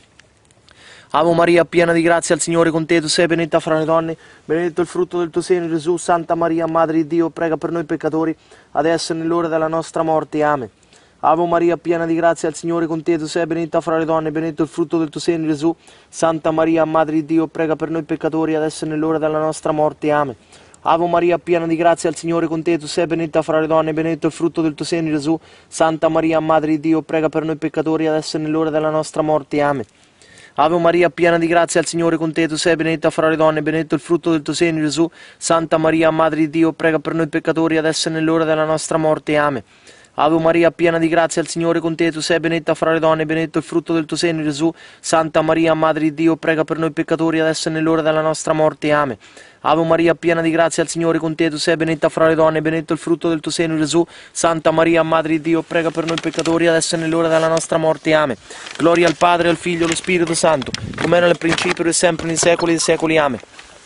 Ave Maria piena di grazia, il Signore è con te, tu sei benedetta fra le donne, benedetto il frutto del tuo seno Gesù. Santa Maria, Madre di Dio, prega per noi peccatori, adesso e nell'ora della nostra morte. Amen. Ave Maria piena di grazia, il Signore è con te, tu sei benedetta fra le donne, benedetto il frutto del tuo seno Gesù. Santa Maria, Madre di Dio, prega per noi peccatori, adesso e nell'ora della nostra morte. Amen. Ave Maria piena di grazia, il Signore è con te, tu sei benedetta fra le donne, benedetto il frutto del tuo seno Gesù. Santa Maria, Madre di Dio, prega per noi peccatori, adesso e nell'ora della nostra morte. Amen. Ave Maria piena di grazia, il Signore è con te, tu sei benedetta fra le donne, benedetto il frutto del tuo seno Gesù. Santa Maria, Madre di Dio, prega per noi peccatori, adesso e nell'ora della nostra morte. Amen. Ave Maria piena di grazia, il Signore è con te, tu sei benedetta fra le donne, benedetto il frutto del tuo seno Gesù. Santa Maria, Madre di Dio, prega per noi peccatori, adesso e nell'ora della nostra morte. Amen. Ave Maria piena di grazia, il Signore è con te, tu sei benedetta fra le donne, benedetto il frutto del tuo seno Gesù. Santa Maria, Madre di Dio, prega per noi peccatori, adesso e nell'ora della nostra morte. Amen. Gloria al Padre, al Figlio e allo Spirito Santo, come era nel principio e sempre nei secoli dei secoli. Amen.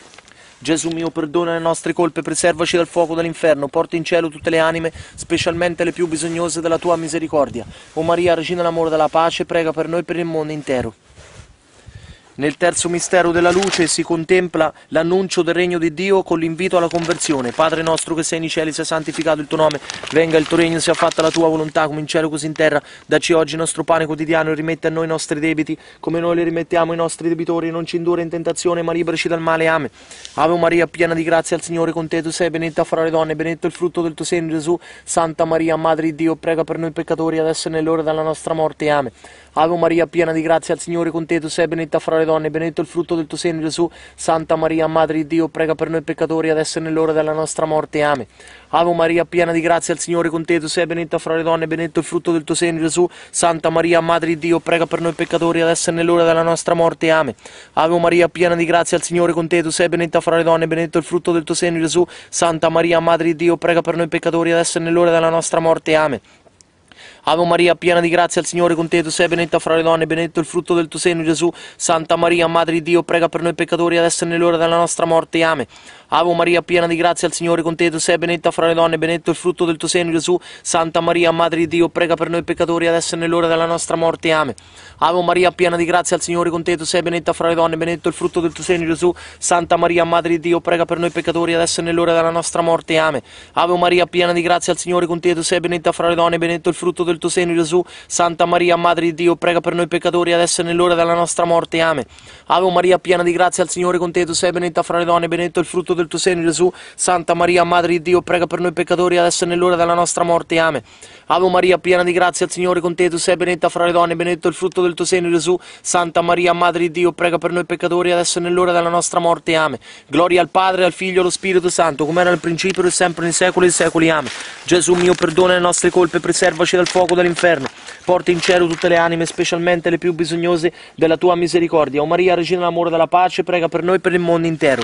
Gesù mio, perdona le nostre colpe, preservaci dal fuoco dell'inferno, porta in cielo tutte le anime, specialmente le più bisognose della tua misericordia. O Maria, Regina dell'amore e della pace, prega per noi e per il mondo intero. Nel terzo mistero della luce si contempla l'annuncio del regno di Dio con l'invito alla conversione. Padre nostro che sei nei cieli, sia santificato il tuo nome, venga il tuo regno, sia fatta la tua volontà come in cielo così in terra. Dacci oggi il nostro pane quotidiano e rimetti a noi i nostri debiti come noi li rimettiamo ai nostri debitori, non ci indurre in tentazione ma liberaci dal male. Amen. Ave Maria piena di grazia, il Signore è con te, tu sei benedetta fra le donne, benedetto il frutto del tuo seno Gesù. Santa Maria, Madre di Dio, prega per noi peccatori, adesso e nell'ora della nostra morte. Amen. Ave Maria piena di grazia, il Signore è con te, tu sei benedetta fra le donne, benedetto il frutto del tuo seno Gesù. Santa Maria, Madre di Dio, prega per noi peccatori, adesso e nell'ora della nostra morte. Amen. Ave Maria piena di grazia, il Signore è con te, tu sei benedetta fra le donne, benedetto il frutto del tuo seno Gesù. Santa Maria, Madre di Dio, prega per noi peccatori, adesso e nell'ora della nostra morte. Amen. Ave Maria piena di grazia, il Signore è con te, tu sei benedetta fra le donne, benedetto il frutto del tuo seno Gesù. Santa Maria, Madre di Dio, prega per noi peccatori, adesso e nell'ora della nostra morte. Amen. Ave Maria piena di grazia, il Signore è con te, tu sei benedetta fra le donne, benedetto il frutto del tuo seno Gesù. Santa Maria, Madre di Dio, prega per noi peccatori, adesso e nell'ora della nostra morte. Amen. Ave Maria piena di grazia, il Signore è con te, tu sei benedetta fra le donne, benedetto il frutto del tuo seno Gesù. Santa Maria, Madre di Dio, prega per noi peccatori, adesso e nell'ora della nostra morte. Amen. Ave Maria piena di grazia, il Signore è con te, tu sei benedetta fra le donne, benedetto il frutto del tuo seno Gesù. Santa Maria, Madre di Dio, prega per noi peccatori, adesso e nell'ora della nostra morte. Amen. Ave Maria piena di grazia, il Signore è con te, tu sei benedetta fra le donne, benedetto il frutto del tuo seno Gesù. Santa Maria, Madre di Dio, prega per noi peccatori, adesso e nell'ora della nostra morte. Amen. Ave Maria piena di grazia, il Signore è con te, tu sei benedetta fra le donne, benedetto il frutto del tuo seno Gesù. Santa Maria, Madre di Dio, prega per noi peccatori, adesso e nell'ora della nostra morte. Amen. Ave Maria piena di grazia, il Signore è con te, tu sei benedetta fra le donne, benedetto il frutto del tuo seno Gesù. Santa Maria, Madre di Dio, prega per noi peccatori, adesso e nell'ora della nostra morte. Amen. Gloria al Padre, al Figlio e allo Spirito Santo, come era nel principio e sempre nei secoli dei secoli. Amen. Gesù mio, perdona le nostre colpe, preservaci dal fuoco dell'inferno, porta in cielo tutte le anime, specialmente le più bisognose della tua misericordia. O Maria, Regina dell'amore e della pace, prega per noi e per il mondo intero.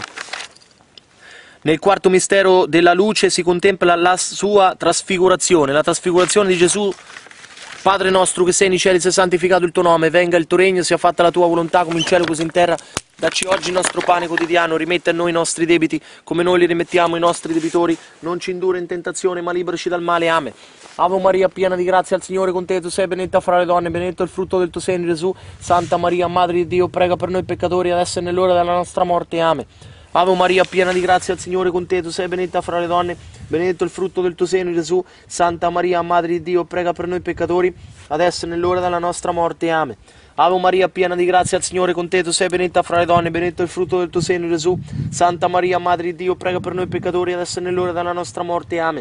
Nel quarto mistero della luce si contempla la sua trasfigurazione, la trasfigurazione di Gesù. Padre nostro che sei nei cieli, sia santificato il tuo nome, venga il tuo regno, sia fatta la tua volontà come in cielo così in terra. Dacci oggi il nostro pane quotidiano, rimetti a noi i nostri debiti come noi li rimettiamo ai nostri debitori, non ci indurre in tentazione ma liberaci dal male. Amen. Ave Maria piena di grazia, il Signore è con te, tu sei benedetta fra le donne, benedetto il frutto del tuo seno Gesù. Santa Maria, Madre di Dio, prega per noi peccatori, adesso e nell'ora della nostra morte. Amen. Ave Maria piena di grazia, il Signore è con te, tu sei benedetta fra le donne, benedetto il frutto del tuo seno Gesù. Santa Maria, Madre di Dio, prega per noi peccatori, adesso e nell'ora della nostra morte. Amen. Ave Maria piena di grazia, il Signore è con te, tu sei benedetta fra le donne, benedetto il frutto del tuo seno Gesù. Santa Maria, Madre di Dio, prega per noi peccatori, adesso e nell'ora della nostra morte. Amen.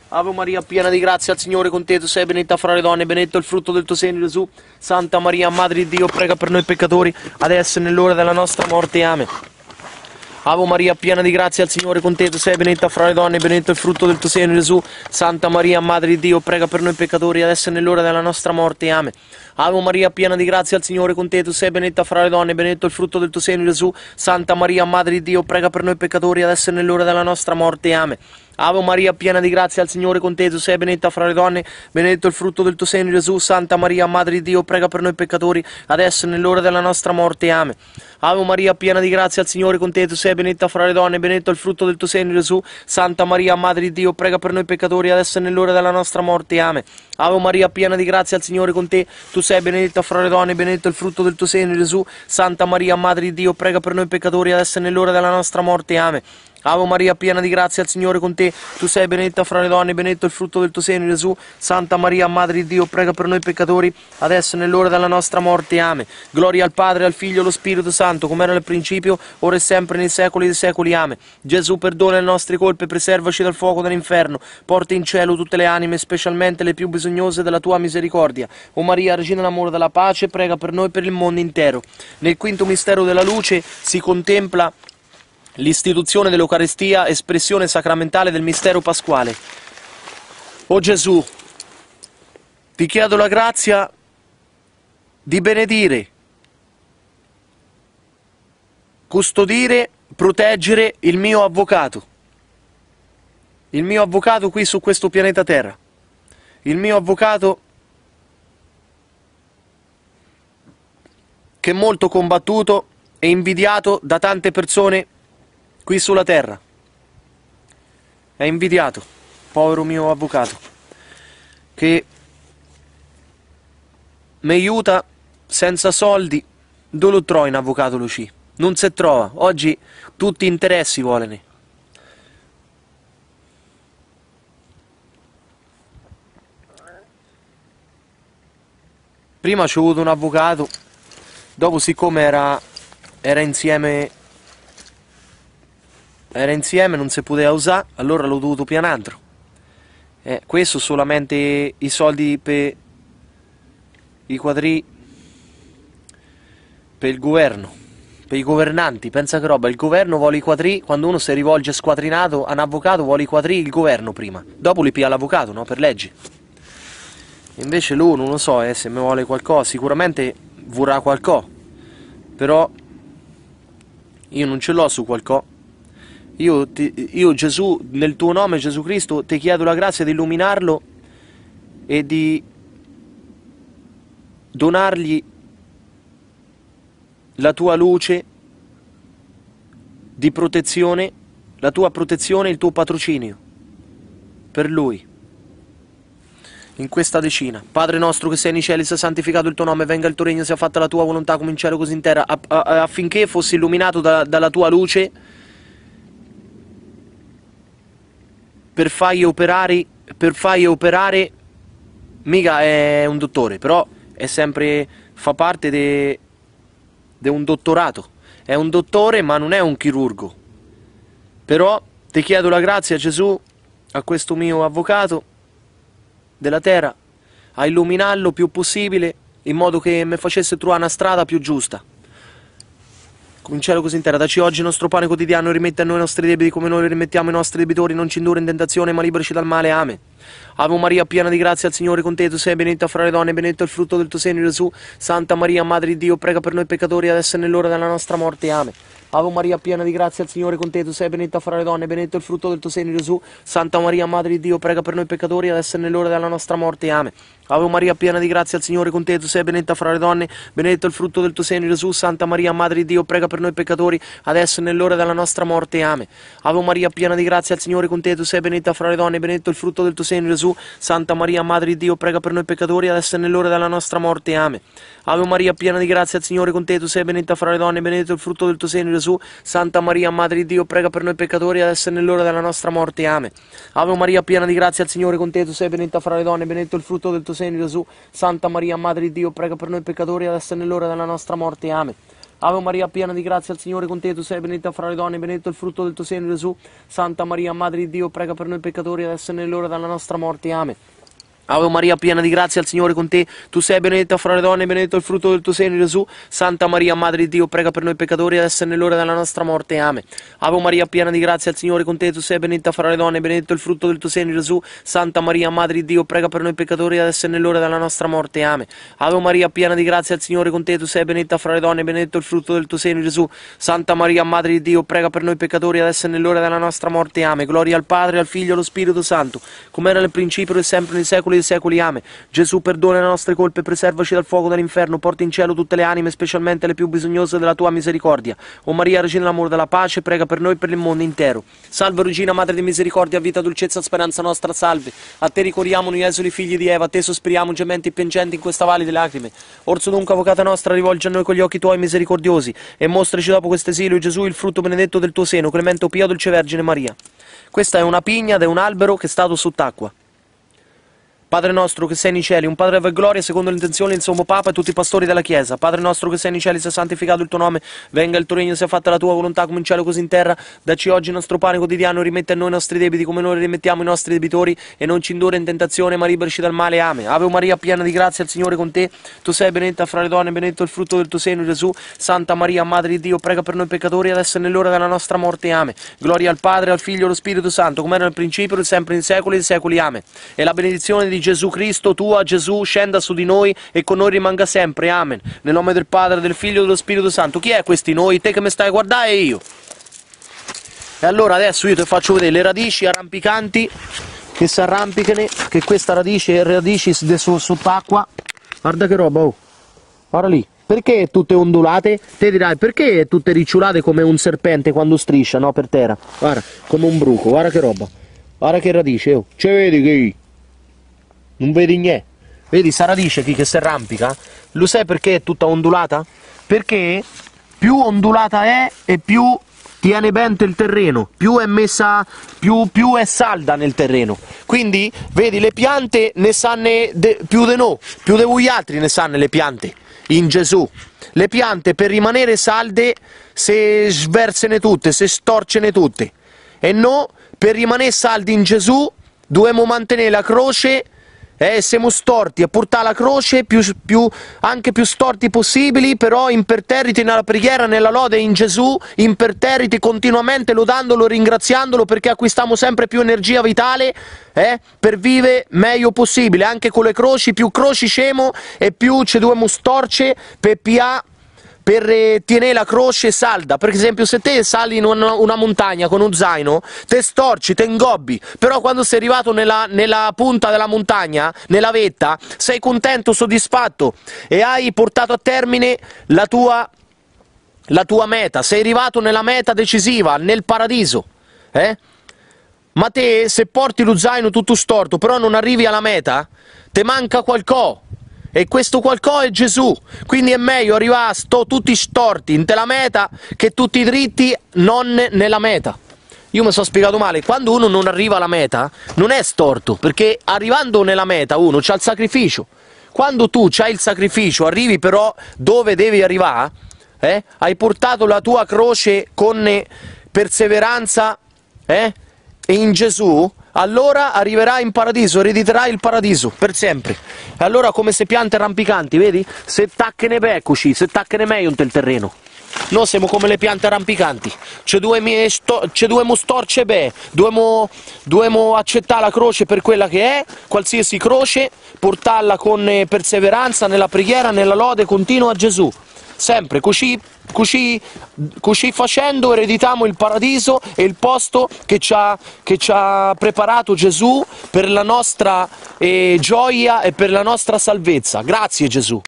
Ave Maria, piena di grazia, il Signore è con te, tu sei benedetta fra le donne, benedetto il frutto del tuo seno, Gesù. Santa Maria, Madre di Dio, prega per noi peccatori, adesso e nell'ora della nostra morte. Amen. Ave Maria, piena di grazia, il Signore è con te, tu sei benedetta fra le donne, benedetto il frutto del tuo seno, Gesù. Santa Maria, Madre di Dio, prega per noi peccatori, adesso e nell'ora della nostra morte. Amen. Ave Maria, piena di grazia, il Signore è con te, tu sei benedetta fra le donne, benedetto il frutto del tuo seno, Gesù. Santa Maria, Madre di Dio, prega per noi peccatori, adesso e nell'ora della nostra morte. Amen. Ave Maria, piena di grazia, il Signore è con te, tu sei benedetta fra le donne, benedetto il frutto del tuo seno, Gesù. Santa Maria, Madre di Dio, prega per noi peccatori, adesso e nell'ora della nostra morte. Amen. Ave Maria, piena di grazia, il Signore è con te, tu sei benedetta fra le donne, benedetto il frutto del tuo seno, Gesù. Santa Maria, Madre di Dio, prega per noi peccatori, adesso e nell'ora della nostra morte. Amen. Ave Maria, piena di grazia, il Signore è con te, tu sei benedetta fra le donne, benedetto il frutto del tuo seno, Gesù. Santa Maria, Madre di Dio, prega per noi peccatori, adesso e nell'ora della nostra morte. Amen. Ave Maria, piena di grazia, il Signore è con te, tu sei benedetta fra le donne, benedetto il frutto del tuo seno, Gesù. Santa Maria, Madre di Dio, prega per noi peccatori, adesso e nell'ora della nostra morte. Amen. Gloria al Padre, al Figlio e allo Spirito Santo, come era nel principio, ora e sempre, nei secoli dei secoli. Amen. Gesù, perdona le nostre colpe, preservaci dal fuoco dell'inferno, porta in cielo tutte le anime, specialmente le più bisognose della tua misericordia. O Maria, Regina dell'amore e della pace, prega per noi e per il mondo intero. Nel quinto mistero della luce si contempla l'istituzione dell'Eucaristia, espressione sacramentale del mistero pasquale. O Gesù, ti chiedo la grazia di benedire, custodire, proteggere il mio avvocato, il mio avvocato qui su questo pianeta Terra, il mio avvocato che è molto combattuto e invidiato da tante persone qui sulla terra. È invidiato, povero mio avvocato, che mi aiuta senza soldi. Dove lo trovo un avvocato Luci? Non si trova. Oggi tutti interessi vogliono. Prima ci ho avuto un avvocato, dopo siccome era, era insieme era insieme non si poteva usare, allora l'ho dovuto pigliare un altro. Eh, questo solamente i soldi per i quadri, per il governo, per i governanti. Pensa che roba, il governo vuole i quadri, quando uno si rivolge squadrinato a un avvocato vuole i quadri il governo prima, dopo li piglia l'avvocato, no? Per legge. Invece lui non lo so, eh, se mi vuole qualcosa, sicuramente vorrà qualcosa, però io non ce l'ho su qualcosa. Io, ti, io Gesù, nel tuo nome Gesù Cristo, ti chiedo la grazia di illuminarlo e di donargli la tua luce di protezione, la tua protezione e il tuo patrocinio per lui. In questa decina: Padre nostro che sei nei cieli, sia santificato il tuo nome, venga il tuo regno, sia fatta la tua volontà come in cielo così in terra, affinché fossi illuminato da, dalla tua luce per fargli operare, per fargli operare, mica è un dottore, però è sempre, fa parte di un dottorato, è un dottore ma non è un chirurgo. Però ti chiedo la grazia, Gesù, a questo mio avvocato della terra, a illuminarlo più possibile, in modo che mi facesse trovare una strada più giusta. Come in cielo così in terra, dacci oggi il nostro pane quotidiano, rimetti a noi i nostri debiti come noi li rimettiamo ai nostri debitori, non ci indurre in tentazione ma liberaci dal male. Amen. Ave Maria, piena di grazia, il Signore è con te, tu sei benedetta fra le donne, benedetto il frutto del tuo seno, Gesù. Santa Maria, Madre di Dio, prega per noi peccatori, adesso e nell'ora della nostra morte. Amen. Ave Maria, piena di grazia, il Signore è con te, tu sei benedetta fra le donne, benedetto il frutto del tuo seno, Gesù. Santa Maria, Madre di Dio, prega per noi peccatori, adesso e nell'ora della nostra morte. Amen. Ave Maria, piena di grazia, il Signore è con te, tu sei benedetta fra le donne, benedetto il frutto del tuo seno, Gesù. Santa Maria, Madre di Dio, prega per noi peccatori, adesso e nell'ora della nostra morte. Amen. Ave Maria, piena di grazia, il Signore è con te, tu sei benedetta fra le donne, benedetto il frutto del tuo seno, Gesù. Santa Maria, Madre di Dio, prega per noi peccatori, adesso e nell'ora della nostra morte. Amen. Ave Maria, piena di grazia, il Signore è con te, tu sei benedetta fra le donne, benedetto il frutto del tuo seno, Gesù. Santa Maria, Madre di Dio, prega per noi peccatori, adesso e nell'ora della nostra morte. Amen. Ave Maria, piena di grazia, il Signore è con te, tu sei benedetta fra le donne, benedetto il frutto del tuo seno, Gesù. Santa Maria, Madre di Dio, prega per noi peccatori, adesso e nell'ora della nostra morte. Amen. Ave Maria, piena di grazia, il Signore è con te, tu sei benedetta fra le donne, benedetto il frutto del tuo seno, Gesù. Santa Maria, Madre di Dio, prega per noi peccatori, adesso e nell'ora della nostra morte. Amen. Ave Maria, piena di grazia, il Signore è con te, tu sei benedetta fra le donne, benedetto il frutto del tuo seno, Gesù. Santa Maria, Madre di Dio, prega per noi peccatori, adesso e nell'ora della nostra morte. Amen. Ave Maria, piena di grazia, il Signore è con te, tu sei benedetta fra le donne, benedetto il frutto del tuo seno, Gesù. Santa Maria, Madre di Dio, prega per noi peccatori, adesso e nell'ora della nostra morte. Amen. Ave Maria, piena di grazia, il Signore è con te, tu sei benedetta fra le donne, benedetto il frutto del tuo seno, Gesù. Santa Maria, Madre di Dio, prega per noi peccatori, adesso e nell'ora della nostra morte. Amen. Gloria al Padre, al Figlio e allo Spirito Santo, come era nel principio e sempre nei secoli dei secoli. Amen. Gesù, perdona le nostre colpe, preservaci dal fuoco dell'inferno, porta in cielo tutte le anime, specialmente le più bisognose della tua misericordia. O Maria, Regina dell'amore e della pace, prega per noi e per il mondo intero. Salve Regina, Madre di misericordia, vita, dolcezza, speranza nostra, salve. A te ricorriamo noi esuli figli di Eva, a te sospiriamo gementi e piangenti in questa valle di lacrime. Orso dunque, avvocata nostra, rivolgi a noi con gli occhi tuoi misericordiosi e mostraci dopo questo esilio, Gesù, il frutto benedetto del tuo seno, clemente, o pia, dolce Vergine Maria. Questa è una pigna ed è un albero che è stato sott'acqua. Padre nostro che sei nei cieli, un Padre ave gloria secondo l'intenzione del sommo Papa e tutti i pastori della Chiesa. Padre nostro che sei nei cieli, sia santificato il tuo nome, venga il tuo regno, sia fatta la tua volontà come in cielo così in terra. Dacci oggi il nostro pane quotidiano, rimette a noi i nostri debiti come noi rimettiamo i nostri debitori e non ci indurre in tentazione ma liberaci dal male. Amen. Ave Maria, piena di grazia, il Signore è con te, tu sei benedetta fra le donne, benedetto il frutto del tuo seno, Gesù. Santa Maria, Madre di Dio, prega per noi peccatori adesso e nell'ora della nostra morte. Amen. Gloria al Padre, al Figlio e allo Spirito Santo, come era nel principio e sempre in secoli dei secoli. Amen. E la benedizione di Gesù Cristo, tua Gesù, scenda su di noi e con noi rimanga sempre. Amen. Nel nome del Padre, del Figlio e dello Spirito Santo. Chi è questi noi? Te che mi stai a guardare e io. E allora adesso io ti faccio vedere le radici arrampicanti che si arrampicano, che questa radice è radici sott'acqua. Guarda che roba, oh. Guarda lì. Perché tutte ondulate? Te dirai, perché tutte ricciolate come un serpente quando striscia, no, per terra? Guarda, come un bruco, guarda che roba. Guarda che radice, oh. Ce vedi che... Non vedi niente. Vedi sta radice qui che si arrampica? Lo sai perché è tutta ondulata? Perché più ondulata è e più tiene bene il terreno, più è messa, più, più è salda nel terreno. Quindi, vedi, le piante ne sanno de, più di noi, più di voi altri ne sanno le piante, in Gesù. Le piante per rimanere salde se sversene tutte, se storcene tutte. E no, per rimanere saldi in Gesù, dobbiamo mantenere la croce. Eh, siamo storti a portare la croce più, più, anche più storti possibili, però imperterriti nella preghiera, nella lode in Gesù, imperterriti continuamente lodandolo, ringraziandolo, perché acquistiamo sempre più energia vitale eh, per vivere meglio possibile. Anche con le croci, più croci scemo e più ci dobbiamo storce per pià per eh, tenere la croce salda. Per esempio, se te sali in una, una montagna con un zaino, te storci, te ingobbi, però quando sei arrivato nella, nella punta della montagna, nella vetta, sei contento, soddisfatto e hai portato a termine la tua, la tua meta, sei arrivato nella meta decisiva, nel paradiso. Eh? Ma te, se porti lo zaino tutto storto, però non arrivi alla meta, te manca qualcosa. E questo qualcosa è Gesù, quindi è meglio arrivare sto, tutti storti in la meta che tutti dritti non nella meta. Io mi sono spiegato male, quando uno non arriva alla meta non è storto, perché arrivando nella meta uno c'ha il sacrificio. Quando tu c'hai il sacrificio, arrivi però dove devi arrivare, eh, hai portato la tua croce con perseveranza eh, e in Gesù, allora arriverai in paradiso, erediterai il paradiso per sempre. E allora come se piante arrampicanti, vedi? Se tacchene beccuci, se tacchene meglio nel terreno. Noi siamo come le piante arrampicanti, ci dobbiamo storce bene, dobbiamo, dobbiamo accettare la croce per quella che è, qualsiasi croce, portarla con perseveranza nella preghiera, nella lode continua a Gesù. Sempre, così, così, così facendo ereditiamo il paradiso e il posto che ci ha, che ci ha preparato Gesù per la nostra eh, gioia e per la nostra salvezza. Grazie Gesù.